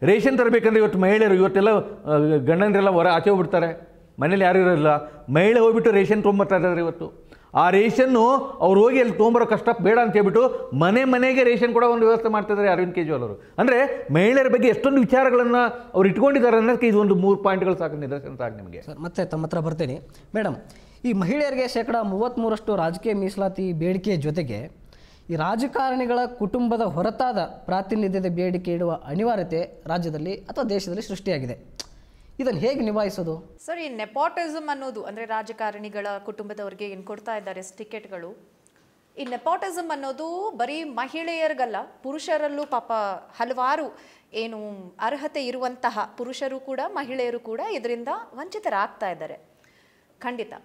ರೇಷನ್ ತರಬೇಕಂದ್ರೆ ಇವತ್ತು ಮಹಿಳೆಯರು ಇವತ್ತೆಲ್ಲ ಆ, ಗಂಡಂದ್ರೆಲ್ಲ ಹೊರ ಆಚೆ ಹೋಗ್ಬಿಡ್ತಾರೆ, ಮನೇಲಿ ಯಾರು ಇರೋಲ್ಲ, ಮಹಿಳೆ ಹೋಗ್ಬಿಟ್ಟು ರೇಷನ್ ತೊಗೊಂಬರ್ತಾ ಇದ್ದಾರೆ ಇವತ್ತು. ಆ ರೇಷನ್ನು ಅವ್ರು ಹೋಗಿ ಅಲ್ಲಿ ತೊಗೊಂಬರೋ ಕಷ್ಟ ಬೇಡ ಅಂತ ಹೇಳ್ಬಿಟ್ಟು ಮನೆ ಮನೆಗೆ ರೇಷನ್ ಕೊಡೋ ಒಂದು ವ್ಯವಸ್ಥೆ ಮಾಡ್ತಿದ್ದಾರೆ ಅರವಿಂದ್ ಕೇಜ್ರಿವಾಲ್ ಅವರು. ಅಂದರೆ ಮಹಿಳೆಯರ ಬಗ್ಗೆ ಎಷ್ಟೊಂದು ವಿಚಾರಗಳನ್ನು ಅವ್ರು ಇಟ್ಕೊಂಡಿದ್ದಾರೆ ಅನ್ನೋದಕ್ಕೆ ಇದೊಂದು ಮೂರು ಪಾಯಿಂಟ್ಗಳು ಸಾಕು, ನಿದರ್ಶನ ಸಾಕು ನಿಮಗೆ.
ಸರ್ ಮತ್ತೆ ತಮ್ಮ ಹತ್ರ ಬರ್ತೀನಿ ಮೇಡಮ್. ಈ ಮಹಿಳೆಯರಿಗೆ ಶೇಕಡ ಮೂವತ್ತ್ಮೂರಷ್ಟು ರಾಜಕೀಯ ಮೀಸಲಾತಿ ಬೇಡಿಕೆಯ ಜೊತೆಗೆ ಈ ರಾಜಕಾರಣಿಗಳ ಕುಟುಂಬದ ಹೊರತಾದ ಪ್ರಾತಿನಿಧ್ಯದ ಬೇಡಿಕೆ ಇಡುವ ಅನಿವಾರ್ಯತೆ ರಾಜ್ಯದಲ್ಲಿ ಅಥವಾ ದೇಶದಲ್ಲಿ ಸೃಷ್ಟಿಯಾಗಿದೆ. ಇದನ್ನು ಹೇಗೆ ನಿಭಾಯಿಸೋದು?
ಸರ್, ಈ ನೆಪೋಟಿಸಮ್ ಅನ್ನೋದು ಅಂದರೆ ರಾಜಕಾರಣಿಗಳ ಕುಟುಂಬದವರಿಗೆ ಏನು ಕೊಡ್ತಾ ಇದ್ದಾರೆ ಟಿಕೆಟ್ಗಳು, ಈ ನೆಪೋಟಿಸಮ್ ಅನ್ನೋದು ಬರೀ ಮಹಿಳೆಯರಿಗಲ್ಲ, ಪುರುಷರಲ್ಲೂ ಪಾಪ ಹಲವಾರು ಏನು ಅರ್ಹತೆ ಇರುವಂತಹ ಪುರುಷರು ಕೂಡ ಮಹಿಳೆಯರು ಕೂಡ ಇದರಿಂದ ವಂಚಿತರಾಗ್ತಾ ಇದ್ದಾರೆ ಖಂಡಿತ.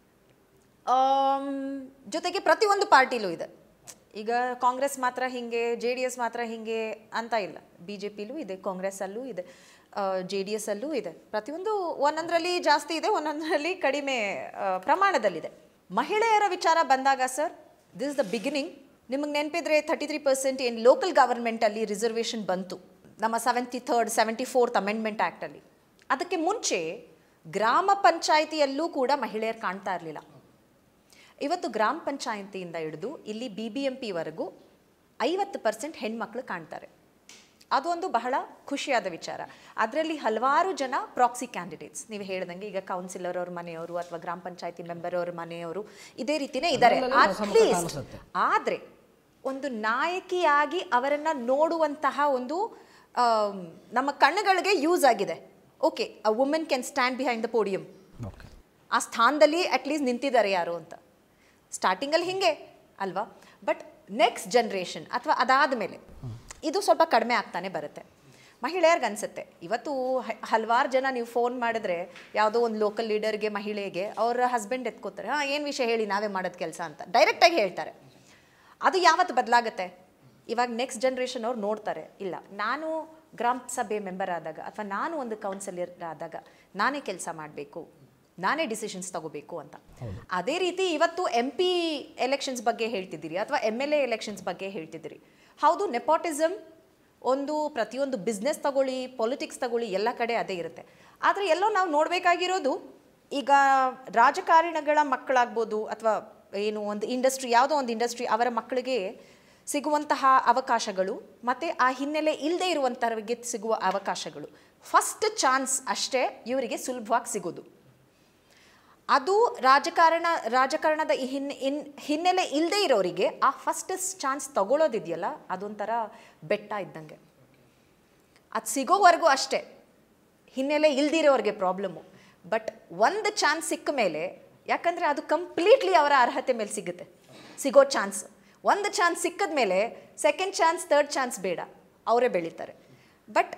ಜೊತೆಗೆ ಪ್ರತಿಯೊಂದು ಪಾರ್ಟಿಲೂ ಇದೆ. ಈಗ ಕಾಂಗ್ರೆಸ್ ಮಾತ್ರ ಹಿಂಗೆ, ಜೆ ಡಿ ಎಸ್ ಮಾತ್ರ ಹಿಂಗೆ ಅಂತ ಇಲ್ಲ, ಬಿ ಜೆ ಪಿಲೂ ಇದೆ, ಕಾಂಗ್ರೆಸ್ಸಲ್ಲೂ ಇದೆ, ಜೆ ಡಿ ಎಸ್ ಅಲ್ಲೂ ಇದೆ. ಪ್ರತಿಯೊಂದು ಒಂದೊಂದರಲ್ಲಿ ಜಾಸ್ತಿ ಇದೆ, ಒಂದೊಂದರಲ್ಲಿ ಕಡಿಮೆ ಪ್ರಮಾಣದಲ್ಲಿದೆ. ಮಹಿಳೆಯರ ವಿಚಾರ ಬಂದಾಗ sir, this is the beginning. ನಿಮಗೆ ನೆನಪಿದ್ರೆ ತರ್ಟಿ ತ್ರೀ ಪರ್ಸೆಂಟ್ ಏನು ಲೋಕಲ್ ಗವರ್ಮೆಂಟಲ್ಲಿ ರಿಸರ್ವೇಷನ್ ಬಂತು ನಮ್ಮ seventy third seventy fourth amendment ಆ್ಯಕ್ಟಲ್ಲಿ. ಅದಕ್ಕೆ ಮುಂಚೆ ಗ್ರಾಮ ಪಂಚಾಯಿತಿಯಲ್ಲೂ ಕೂಡ ಮಹಿಳೆಯರು ಕಾಣ್ತಾ ಇರಲಿಲ್ಲ. ಇವತ್ತು ಗ್ರಾಮ ಪಂಚಾಯಿತಿಯಿಂದ ಹಿಡಿದು ಇಲ್ಲಿ ಬಿ ಬಿ ಎಂ ಪಿವರೆಗೂ ಐವತ್ತು ಪರ್ಸೆಂಟ್ ಹೆಣ್ಮಕ್ಳು ಕಾಣ್ತಾರೆ. ಅದೊಂದು ಬಹಳ ಖುಷಿಯಾದ ವಿಚಾರ. ಅದರಲ್ಲಿ ಹಲವಾರು ಜನ ಪ್ರಾಕ್ಸಿ ಕ್ಯಾಂಡಿಡೇಟ್ಸ್, ನೀವು ಹೇಳ್ದಂಗೆ ಈಗ ಕೌನ್ಸಿಲರ್ ಅವ್ರ ಮನೆಯವರು ಅಥವಾ ಗ್ರಾಮ ಪಂಚಾಯತಿ ಮೆಂಬರ್ ಅವ್ರ ಮನೆಯವರು ಇದೇ ರೀತಿನೇ ಇದ್ದಾರೆ. ಅಟ್ಲೀಸ್ಟ್ ಆದರೆ ಒಂದು ನಾಯಕಿಯಾಗಿ ಅವರನ್ನು ನೋಡುವಂತಹ ಒಂದು ನಮ್ಮ ಕಣ್ಣುಗಳಿಗೆ ಯೂಸ್ ಆಗಿದೆ. Okay, a woman can stand behind the podium, ಆ ಸ್ಥಾನದಲ್ಲಿ ಅಟ್ಲೀಸ್ಟ್ ನಿಂತಿದ್ದಾರೆ ಯಾರು ಅಂತ. ಸ್ಟಾರ್ಟಿಂಗಲ್ಲಿ ಹಿಂಗೆ ಅಲ್ವಾ, ಬಟ್ ನೆಕ್ಸ್ಟ್ ಜನ್ರೇಷನ್ ಅಥವಾ ಅದಾದ ಮೇಲೆ ಇದು ಸ್ವಲ್ಪ ಕಡಿಮೆ ಆಗ್ತಾನೆ ಬರುತ್ತೆ. ಮಹಿಳೆಯರ್ಗೆ ಅನಿಸುತ್ತೆ, ಇವತ್ತು ಹಲವಾರು ಜನ ನೀವು ಫೋನ್ ಮಾಡಿದ್ರೆ ಯಾವುದೋ ಒಂದು ಲೋಕಲ್ ಲೀಡರ್ಗೆ ಮಹಿಳೆಗೆ ಅವರ ಹಸ್ಬೆಂಡ್ ಎತ್ಕೋತಾರೆ, ಹಾಂ ಏನು ವಿಷಯ ಹೇಳಿ ನಾವೇ ಮಾಡೋದು ಕೆಲಸ ಅಂತ ಡೈರೆಕ್ಟಾಗಿ ಹೇಳ್ತಾರೆ. ಅದು ಯಾವತ್ತು ಬದಲಾಗುತ್ತೆ? ಇವಾಗ ನೆಕ್ಸ್ಟ್ ಜನ್ರೇಷನ್ ಅವ್ರು ನೋಡ್ತಾರೆ, ಇಲ್ಲ ನಾನು ಗ್ರಾಮ ಸಭೆ ಮೆಂಬರ್ ಆದಾಗ ಅಥವಾ ನಾನು ಒಂದು ಕೌನ್ಸಿಲರ್ ಆದಾಗ ನಾನೇ ಕೆಲಸ ಮಾಡಬೇಕು, ನಾನೇ ಡಿಸಿಷನ್ಸ್ ತಗೋಬೇಕು ಅಂತ. ಅದೇ ರೀತಿ ಇವತ್ತು ಎಂ ಪಿ ಎಲೆಕ್ಷನ್ಸ್ ಬಗ್ಗೆ ಹೇಳ್ತಿದ್ದೀರಿ ಅಥವಾ ಎಮ್ ಎಲ್ ಎ ಎಲೆಕ್ಷನ್ಸ್ ಬಗ್ಗೆ ಹೇಳ್ತಿದ್ದೀರಿ. ಹೌದು, ನೆಪೋಟಿಸಮ್ ಒಂದು ಪ್ರತಿಯೊಂದು ಬಿಸ್ನೆಸ್ ತಗೊಳ್ಳಿ, ಪೊಲಿಟಿಕ್ಸ್ ತಗೊಳ್ಳಿ, ಎಲ್ಲ ಕಡೆ ಅದೇ ಇರುತ್ತೆ. ಆದರೆ ಎಲ್ಲೋ ನಾವು ನೋಡಬೇಕಾಗಿರೋದು, ಈಗ ರಾಜಕಾರಣಿಗಳ ಮಕ್ಕಳಾಗ್ಬೋದು ಅಥವಾ ಏನು ಒಂದು ಇಂಡಸ್ಟ್ರಿ, ಯಾವುದೋ ಒಂದು ಇಂಡಸ್ಟ್ರಿ, ಅವರ ಮಕ್ಕಳಿಗೆ ಸಿಗುವಂತಹ ಅವಕಾಶಗಳು ಮತ್ತು ಆ ಹಿನ್ನೆಲೆ ಇಲ್ಲದೆ ಇರುವಂಥವ್ರಿಗೆ ಸಿಗುವ ಅವಕಾಶಗಳು ಫಸ್ಟ್ ಚಾನ್ಸ್ ಅಷ್ಟೇ ಇವರಿಗೆ ಸುಲಭವಾಗಿ ಸಿಗೋದು. ಅದು ರಾಜಕಾರಣ ರಾಜಕಾರಣದ ಹಿನ್ ಹಿನ್ ಹಿನ್ನೆಲೆ ಇಲ್ಲದೆ ಇರೋರಿಗೆ ಆ ಫಸ್ಟ್ ಚಾನ್ಸ್ ತಗೊಳ್ಳೋದಿದೆಯಲ್ಲ, ಅದೊಂಥರ ಬೆಟ್ಟ ಇದ್ದಂಗೆ. ಅದು ಸಿಗೋವರೆಗೂ ಅಷ್ಟೇ ಹಿನ್ನೆಲೆ ಇಲ್ದಿರೋರಿಗೆ ಪ್ರಾಬ್ಲಮ್ಮು. ಬಟ್ ಒಂದು ಚಾನ್ಸ್ ಸಿಕ್ಕ ಮೇಲೆ, ಯಾಕಂದರೆ ಅದು ಕಂಪ್ಲೀಟ್ಲಿ ಅವರ ಅರ್ಹತೆ ಮೇಲೆ ಸಿಗುತ್ತೆ ಸಿಗೋ ಚಾನ್ಸ್. ಒಂದು ಚಾನ್ಸ್ ಸಿಕ್ಕಿದ ಮೇಲೆ ಸೆಕೆಂಡ್ ಚಾನ್ಸ್, ಥರ್ಡ್ ಚಾನ್ಸ್ ಬೇಡ, ಅವರೇ ಬೆಳೀತಾರೆ. ಬಟ್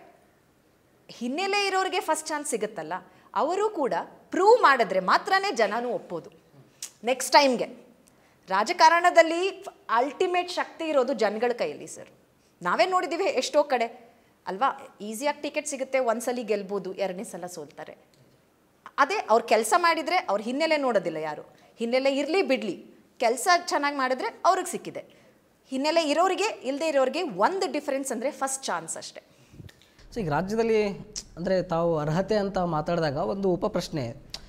ಹಿನ್ನೆಲೆ ಇರೋರಿಗೆ ಫಸ್ಟ್ ಚಾನ್ಸ್ ಸಿಗುತ್ತಲ್ಲ, ಅವರು ಕೂಡ ಪ್ರೂವ್ ಮಾಡಿದ್ರೆ ಮಾತ್ರನೇ ಜನನೂ ಒಪ್ಪೋದು ನೆಕ್ಸ್ಟ್ ಟೈಮ್ಗೆ. ರಾಜಕಾರಣದಲ್ಲಿ ಅಲ್ಟಿಮೇಟ್ ಶಕ್ತಿ ಇರೋದು ಜನಗಳ ಕೈಯಲ್ಲಿ ಸರ್. ನಾವೇ ನೋಡಿದ್ದೀವಿ ಎಷ್ಟೋ ಕಡೆ ಅಲ್ವಾ, ಈಸಿಯಾಗಿ ಟಿಕೆಟ್ ಸಿಗುತ್ತೆ, ಒಂದ್ಸಲಿ ಗೆಲ್ಬೋದು, ಎರಡನೇ ಸಲ ಸೋಲ್ತಾರೆ. ಅದೇ ಅವ್ರು ಕೆಲಸ ಮಾಡಿದರೆ ಅವ್ರ ಹಿನ್ನೆಲೆ ನೋಡೋದಿಲ್ಲ ಯಾರು. ಹಿನ್ನೆಲೆ ಇರಲಿ ಬಿಡಲಿ, ಕೆಲಸ ಚೆನ್ನಾಗಿ ಮಾಡಿದ್ರೆ ಅವ್ರಿಗೆ ಸಿಕ್ಕಿದೆ. ಹಿನ್ನೆಲೆ ಇರೋರಿಗೆ ಇಲ್ಲದೆ ಇರೋರಿಗೆ ಒಂದು ಡಿಫ್ರೆನ್ಸ್ ಅಂದರೆ ಫಸ್ಟ್ ಚಾನ್ಸ್ ಅಷ್ಟೇ.
ಸೊ ಈಗ ರಾಜ್ಯದಲ್ಲಿ ಅಂದರೆ ತಾವು ಅರ್ಹತೆ ಅಂತ ಮಾತಾಡಿದಾಗ ಒಂದು ಉಪ ಪ್ರಶ್ನೆ,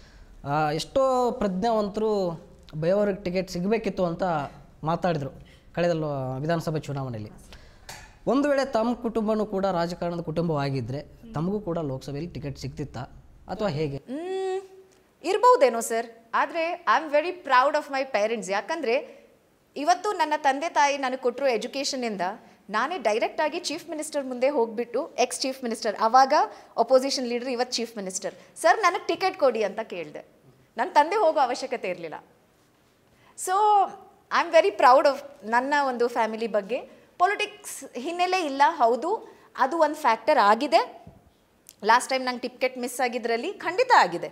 ಎಷ್ಟೋ ಪ್ರಜ್ಞಾವಂತರು ಬಯವರಿಗೆ ಟಿಕೆಟ್ ಸಿಗಬೇಕಿತ್ತು ಅಂತ ಮಾತಾಡಿದರು ಕಳೆದ ವಿಧಾನಸಭೆ ಚುನಾವಣೆಯಲ್ಲಿ. ಒಂದು ವೇಳೆ ತಮ್ಮ ಕುಟುಂಬನೂ ಕೂಡ ರಾಜಕಾರಣದ ಕುಟುಂಬವಾಗಿದ್ದರೆ ತಮಗೂ ಕೂಡ ಲೋಕಸಭೆಯಲ್ಲಿ ಟಿಕೆಟ್ ಸಿಗ್ತಿತ್ತಾ ಅಥವಾ ಹೇಗೆ?
ಇರ್ಬಹುದೇನೋ ಸರ್, ಆದರೆ I am very proud of my parents. ಯಾಕಂದರೆ ಇವತ್ತು ನನ್ನ ತಂದೆ ತಾಯಿ ನನಗೆ ಕೊಟ್ಟರು ಎಜುಕೇಷನಿಂದ ನಾನೇ ಡೈರೆಕ್ಟಾಗಿ ಚೀಫ್ ಮಿನಿಸ್ಟರ್ ಮುಂದೆ ಹೋಗಿಬಿಟ್ಟು, ಎಕ್ಸ್ ಚೀಫ್ ಮಿನಿಸ್ಟರ್, ಆವಾಗ ಅಪೋಸಿಷನ್ ಲೀಡರ್, ಇವತ್ತು ಚೀಫ್ ಮಿನಿಸ್ಟರ್, ಸರ್ ನನಗೆ ಟಿಕೆಟ್ ಕೊಡಿ ಅಂತ ಕೇಳಿದೆ. ನನ್ನ ತಂದೆ ಹೋಗೋ ಅವಶ್ಯಕತೆ ಇರಲಿಲ್ಲ. So I am very proud of ನನ್ನ ಒಂದು ಫ್ಯಾಮಿಲಿ ಬಗ್ಗೆ. ಪೊಲಿಟಿಕ್ಸ್ ಹಿನ್ನೆಲೆ ಇಲ್ಲ, ಹೌದು, ಅದು ಒಂದು ಫ್ಯಾಕ್ಟರ್ ಆಗಿದೆ. ಲಾಸ್ಟ್ ಟೈಮ್ ನಂಗೆ ಟಿಕೆಟ್ ಮಿಸ್ ಆಗಿದ್ರಲ್ಲಿ ಖಂಡಿತ ಆಗಿದೆ.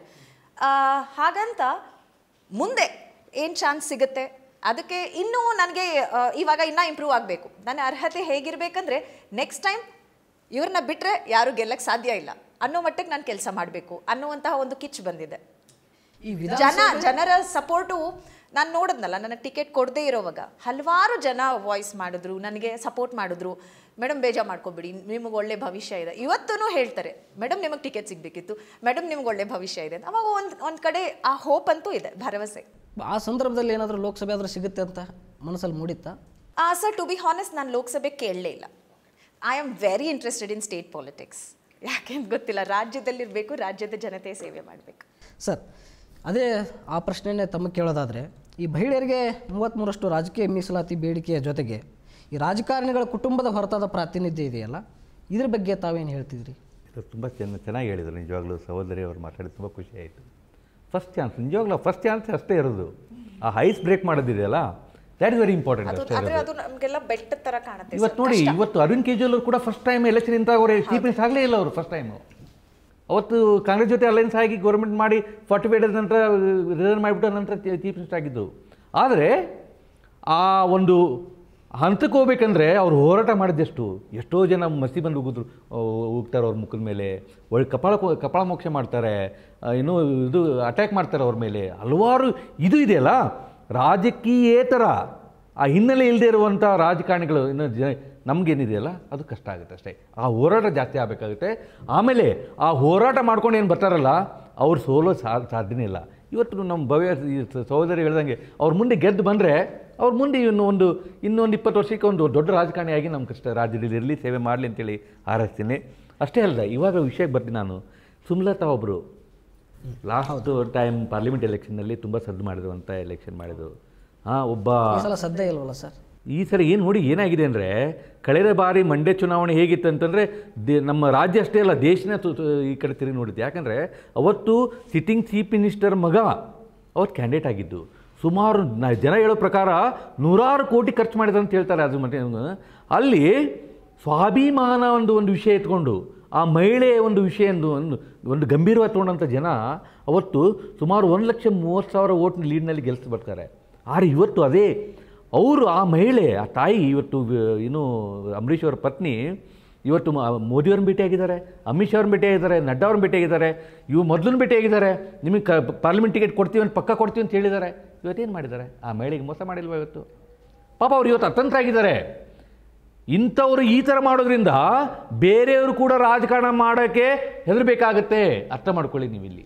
ಹಾಗಂತ ಮುಂದೆ ಏನು ಚಾನ್ಸ್ ಸಿಗುತ್ತೆ ಅದಕ್ಕೆ ಇನ್ನೂ ನನಗೆ ಇವಾಗ ಇನ್ನೂ ಇಂಪ್ರೂವ್ ಆಗಬೇಕು. ನನ್ನ ಅರ್ಹತೆ ಹೇಗಿರಬೇಕಂದ್ರೆ ನೆಕ್ಸ್ಟ್ ಟೈಮ್ ಇವ್ರನ್ನ ಬಿಟ್ಟರೆ ಯಾರೂ ಗೆಲ್ಲಕ್ಕೆ ಸಾಧ್ಯ ಇಲ್ಲ ಅನ್ನೋ ಮಟ್ಟಕ್ಕೆ ನಾನು ಕೆಲಸ ಮಾಡಬೇಕು ಅನ್ನುವಂತಹ ಒಂದು ಕಿಚ್ಚು ಬಂದಿದೆ. ಈ ಜನ ಜನರ ಸಪೋರ್ಟು ನಾನು ನೋಡಿದ್ನಲ್ಲ, ನನಗೆ ಟಿಕೆಟ್ ಕೊಡದೇ ಇರೋವಾಗ ಹಲವಾರು ಜನ ವಾಯ್ಸ್ ಮಾಡಿದ್ರು, ನನಗೆ ಸಪೋರ್ಟ್ ಮಾಡಿದ್ರು. ಮೇಡಮ್ ಬೇಜಾರು ಮಾಡ್ಕೊಬಿಡಿ, ನಿಮಗೆ ಒಳ್ಳೆ ಭವಿಷ್ಯ ಇದೆ. ಇವತ್ತೂ ಹೇಳ್ತಾರೆ ಮೇಡಮ್ ನಿಮಗೆ ಟಿಕೆಟ್ ಸಿಗಬೇಕಿತ್ತು, ಮೇಡಮ್ ನಿಮ್ಗೆ ಒಳ್ಳೆ ಭವಿಷ್ಯ ಇದೆ. ಅವಾಗ ಒಂದು ಒಂದು ಕಡೆ ಆ ಹೋಪ್ ಅಂತೂ ಇದೆ, ಭರವಸೆ.
ಆ ಸಂದರ್ಭದಲ್ಲಿ ಏನಾದರೂ ಲೋಕಸಭೆ ಆದರೂ ಸಿಗುತ್ತೆ ಅಂತ ಮನಸ್ಸಲ್ಲಿ ಮೂಡಿತ್ತಾ?
ಸರ್, ಟು ಬಿ ಹಾನೆಸ್ಟ್ ನಾನು ಲೋಕಸಭೆ ಕೇಳಲೇ ಇಲ್ಲ. I am very interested in state politics. ಯಾಕೆಂತ ಗೊತ್ತಿಲ್ಲ, ರಾಜ್ಯದಲ್ಲಿರಬೇಕು, ರಾಜ್ಯದ ಜನತೆ ಸೇವೆ ಮಾಡಬೇಕು.
ಸರ್, ಅದೇ ಆ ಪ್ರಶ್ನೆಯೇ ತಮಗೆ ಕೇಳೋದಾದರೆ, ಈ ಮಹಿಳೆಯರಿಗೆ ಮೂವತ್ತ್ಮೂರಷ್ಟು ರಾಜಕೀಯ ಮೀಸಲಾತಿ ಬೇಡಿಕೆಯ ಜೊತೆಗೆ ಈ ರಾಜಕಾರಣಿಗಳ ಕುಟುಂಬದ ಹೊರತಾದ ಪ್ರಾತಿನಿಧ್ಯ ಇದೆಯಲ್ಲ, ಇದ್ರ ಬಗ್ಗೆ ತಾವೇನು ಹೇಳ್ತಿದ್ರಿ?
ಇದು ತುಂಬ ಚೆನ್ನ ಚೆನ್ನಾಗಿ ಹೇಳಿದರು. ನಿಜವಾಗ್ಲೂ ಸಹೋದರಿ ಅವರು ಮಾತಾಡಿ ತುಂಬ ಖುಷಿ ಆಯಿತು. ಫಸ್ಟ್ ಚಾನ್ಸ್, ನಿಜವಾಗ್ಲೂ ಫಸ್ಟ್ ಚಾನ್ಸ್ ಅಷ್ಟೇ ಇರೋದು. ಆ ಹೈಸ್ ಬ್ರೇಕ್ ಮಾಡೋದಿದೆಯಲ್ಲ, ದ್ಯಾಟ್ ಇಸ್ ವೆರಿ ಇಂಪಾರ್ಟೆಂಟ್. ಅಷ್ಟೇ
ಅದು ನಮಗೆಲ್ಲ ಬೆಟ್ಟದ ಥರ ಕಾಣುತ್ತೆ.
ಇವತ್ತು ನೋಡಿ, ಇವತ್ತು ಅರವಿಂದ್ ಕೇಜ್ರಿವಾಲ್ ಕೂಡ ಫಸ್ಟ್ ಟೈಮ್ ಎಲೆಕ್ಷನ್ ನಿಂತಾಗ ಅವರು ಚೀಫ್ ಮಿನಿಸ್ಟರ್ ಆಗಲೇ ಇಲ್ಲ. ಅವರು ಫಸ್ಟ್ ಟೈಮು ಅವತ್ತು ಕಾಂಗ್ರೆಸ್ ಜೊತೆ ಅಲೈನ್ಸ್ ಆಗಿ ಗೌರ್ಮೆಂಟ್ ಮಾಡಿ ಫಾರ್ಟಿ ಫೈವ್ ಡೇಸ್ ನಂತರ ರಿಸೈನ್ ಮಾಡಿಬಿಟ್ಟು ನಂತರ ಚೀಫ್ ಮಿನಿಸ್ಟರ್ ಆಗಿದ್ದು. ಆದರೆ ಆ ಒಂದು ಹಂತಕ್ಕೆ ಹೋಗ್ಬೇಕಂದ್ರೆ ಅವ್ರು ಹೋರಾಟ ಮಾಡಿದ್ದೆಷ್ಟು, ಎಷ್ಟೋ ಜನ ಮಸಿ ಬಂದು ಉಗಿದ್ರು ಉಗ್ತಾರೆ ಅವ್ರ ಮುಖದ ಮೇಲೆ, ಒಳ್ಳೆ ಕಪಾಳ ಕಪಾಳ ಮೋಕ್ಷ ಮಾಡ್ತಾರೆ, ಇನ್ನೂ ಇದು ಅಟ್ಯಾಕ್ ಮಾಡ್ತಾರೆ ಅವ್ರ ಮೇಲೆ. ಹಲವಾರು ಇದು ಇದೆಯಲ್ಲ ರಾಜಕೀಯೇತರ ಆ ಹಿನ್ನೆಲೆ ಇಲ್ಲದೆ ಇರುವಂಥ ರಾಜಕಾರಣಿಗಳು ಇನ್ನು ಜ ನಮಗೇನಿದೆಯಲ್ಲ ಅದು ಕಷ್ಟ ಆಗುತ್ತೆ ಅಷ್ಟೇ. ಆ ಹೋರಾಟ ಜಾಸ್ತಿ ಆಗಬೇಕಾಗುತ್ತೆ. ಆಮೇಲೆ ಆ ಹೋರಾಟ ಮಾಡ್ಕೊಂಡು ಏನು ಬರ್ತಾರಲ್ಲ ಅವ್ರು ಸೋಲೋ ಸಾಧ್ಯನೇ ಇಲ್ಲ. ಇವತ್ತು ನಮ್ಮ ಭವ್ಯ ಸಹೋದರಿ ಹೇಳ್ದಂಗೆ ಅವ್ರ ಮುಂದೆ ಗೆದ್ದು ಬಂದರೆ ಅವ್ರ ಮುಂದೆ ಇನ್ನು ಒಂದು ಇನ್ನೊಂದು ಇಪ್ಪತ್ತು ವರ್ಷಕ್ಕೆ ಒಂದು ದೊಡ್ಡ ರಾಜಕಾರಣಿಯಾಗಿ ನಮ್ಮ ಕಷ್ಟ ರಾಜ್ಯದಲ್ಲಿ ಇರಲಿ, ಸೇವೆ ಮಾಡಲಿ ಅಂತೇಳಿ ಹಾರೈಸ್ತೀನಿ. ಅಷ್ಟೇ ಅಲ್ಲ, ಇವಾಗ ವಿಷಯಕ್ಕೆ ಬರ್ತೀನಿ ನಾನು. ಸುಮಲತಾ ಒಬ್ಬರು ಲಾಸ್ಟ್ ಟೈಮ್ ಪಾರ್ಲಿಮೆಂಟ್ ಎಲೆಕ್ಷನ್ನಲ್ಲಿ ತುಂಬ ಸದ್ದು ಮಾಡಿರುವಂಥ ಎಲೆಕ್ಷನ್ ಮಾಡಿದ್ರು. ಹಾಂ, ಒಬ್ಬ
ಸದ್ದೇ ಇಲ್ವಲ್ಲ ಸರ್
ಈ ಸರಿ ಏನು ನೋಡಿ ಏನಾಗಿದೆ ಅಂದರೆ, ಕಳೆದ ಬಾರಿ ಮಂಡ್ಯ ಚುನಾವಣೆ ಹೇಗಿತ್ತು ಅಂತಂದರೆ ದೇ ನಮ್ಮ ರಾಜ್ಯ ಅಷ್ಟೇ ಅಲ್ಲ ದೇಶನೇ ಈ ಕಡೆ ತಿರುಗಿ ನೋಡಿದ್ದು. ಯಾಕಂದರೆ ಅವತ್ತು ಸಿಟ್ಟಿಂಗ್ ಚೀಫ್ ಮಿನಿಸ್ಟರ್ ಮಗ ಅವತ್ತು ಕ್ಯಾಂಡಿಡೇಟ್ ಆಗಿದ್ದು. ಸುಮಾರು ಜನ ಹೇಳೋ ಪ್ರಕಾರ ನೂರಾರು ಕೋಟಿ ಖರ್ಚು ಮಾಡಿದ್ರು ಅಂತ ಹೇಳ್ತಾರೆ. ಅದು ಮತ್ತೆ ಅಲ್ಲಿ ಸ್ವಾಭಿಮಾನ ಒಂದು ಒಂದು ವಿಷಯ ಎತ್ಕೊಂಡು ಆ ಮಹಿಳೆಯ ಒಂದು ವಿಷಯ ಒಂದು ಒಂದು ಗಂಭೀರವಾಗಿ ತೊಗೊಂಡಂಥ ಜನ ಅವತ್ತು ಸುಮಾರು ಒಂದು ಲಕ್ಷ ಮೂವತ್ತು ಸಾವಿರ ಓಟ್ನ ಲೀಡ್ನಲ್ಲಿ ಗೆಲ್ಲಿಸಿ ಬರ್ತಾರೆ. ಆದರೆ ಇವತ್ತು ಅದೇ ಅವರು ಆ ಮಹಿಳೆ ಆ ತಾಯಿ ಇವತ್ತು ಏನು ಅಂಬರೀಷ್ ಅವರ ಪತ್ನಿ ಇವತ್ತು ಮೋದಿಯವ್ರನ್ನ ಭೇಟಿಯಾಗಿದ್ದಾರೆ, ಅಮಿತ್ ಶಾ ಅವ್ರನ್ನ ಭೇಟಿಯಾಗಿದ್ದಾರೆ, ನಡ್ಡಾ ಅವ್ರನ್ನ ಭೇಟಿಯಾಗಿದ್ದಾರೆ, ಇವು ಮೊದಲನ್ನು ಭೇಟಿಯಾಗಿದ್ದಾರೆ. ನಿಮಗೆ ಕ ಪಾರ್ಲಿಮೆಂಟ್ ಟಿಕೆಟ್ ಕೊಡ್ತೀವಿ ಅಂತ ಪಕ್ಕ ಕೊಡ್ತೀವಿ ಅಂತ ಹೇಳಿದ್ದಾರೆ. ಇವತ್ತೇನು ಮಾಡಿದ್ದಾರೆ? ಆ ಮಹಿಳೆಗೆ ಮೋಸ ಮಾಡಿಲ್ವ ಇವತ್ತು? ಪಾಪ ಅವ್ರು ಇವತ್ತು ಅತಂತ್ರ ಆಗಿದ್ದಾರೆ. ಇಂಥವ್ರು ಈ ಥರ ಮಾಡೋದ್ರಿಂದ ಬೇರೆಯವರು ಕೂಡ ರಾಜಕಾರಣ ಮಾಡೋಕ್ಕೆ ಹೆದರಬೇಕಾಗತ್ತೆ. ಅರ್ಥ ಮಾಡ್ಕೊಳ್ಳಿ ನೀವಿಲ್ಲಿ.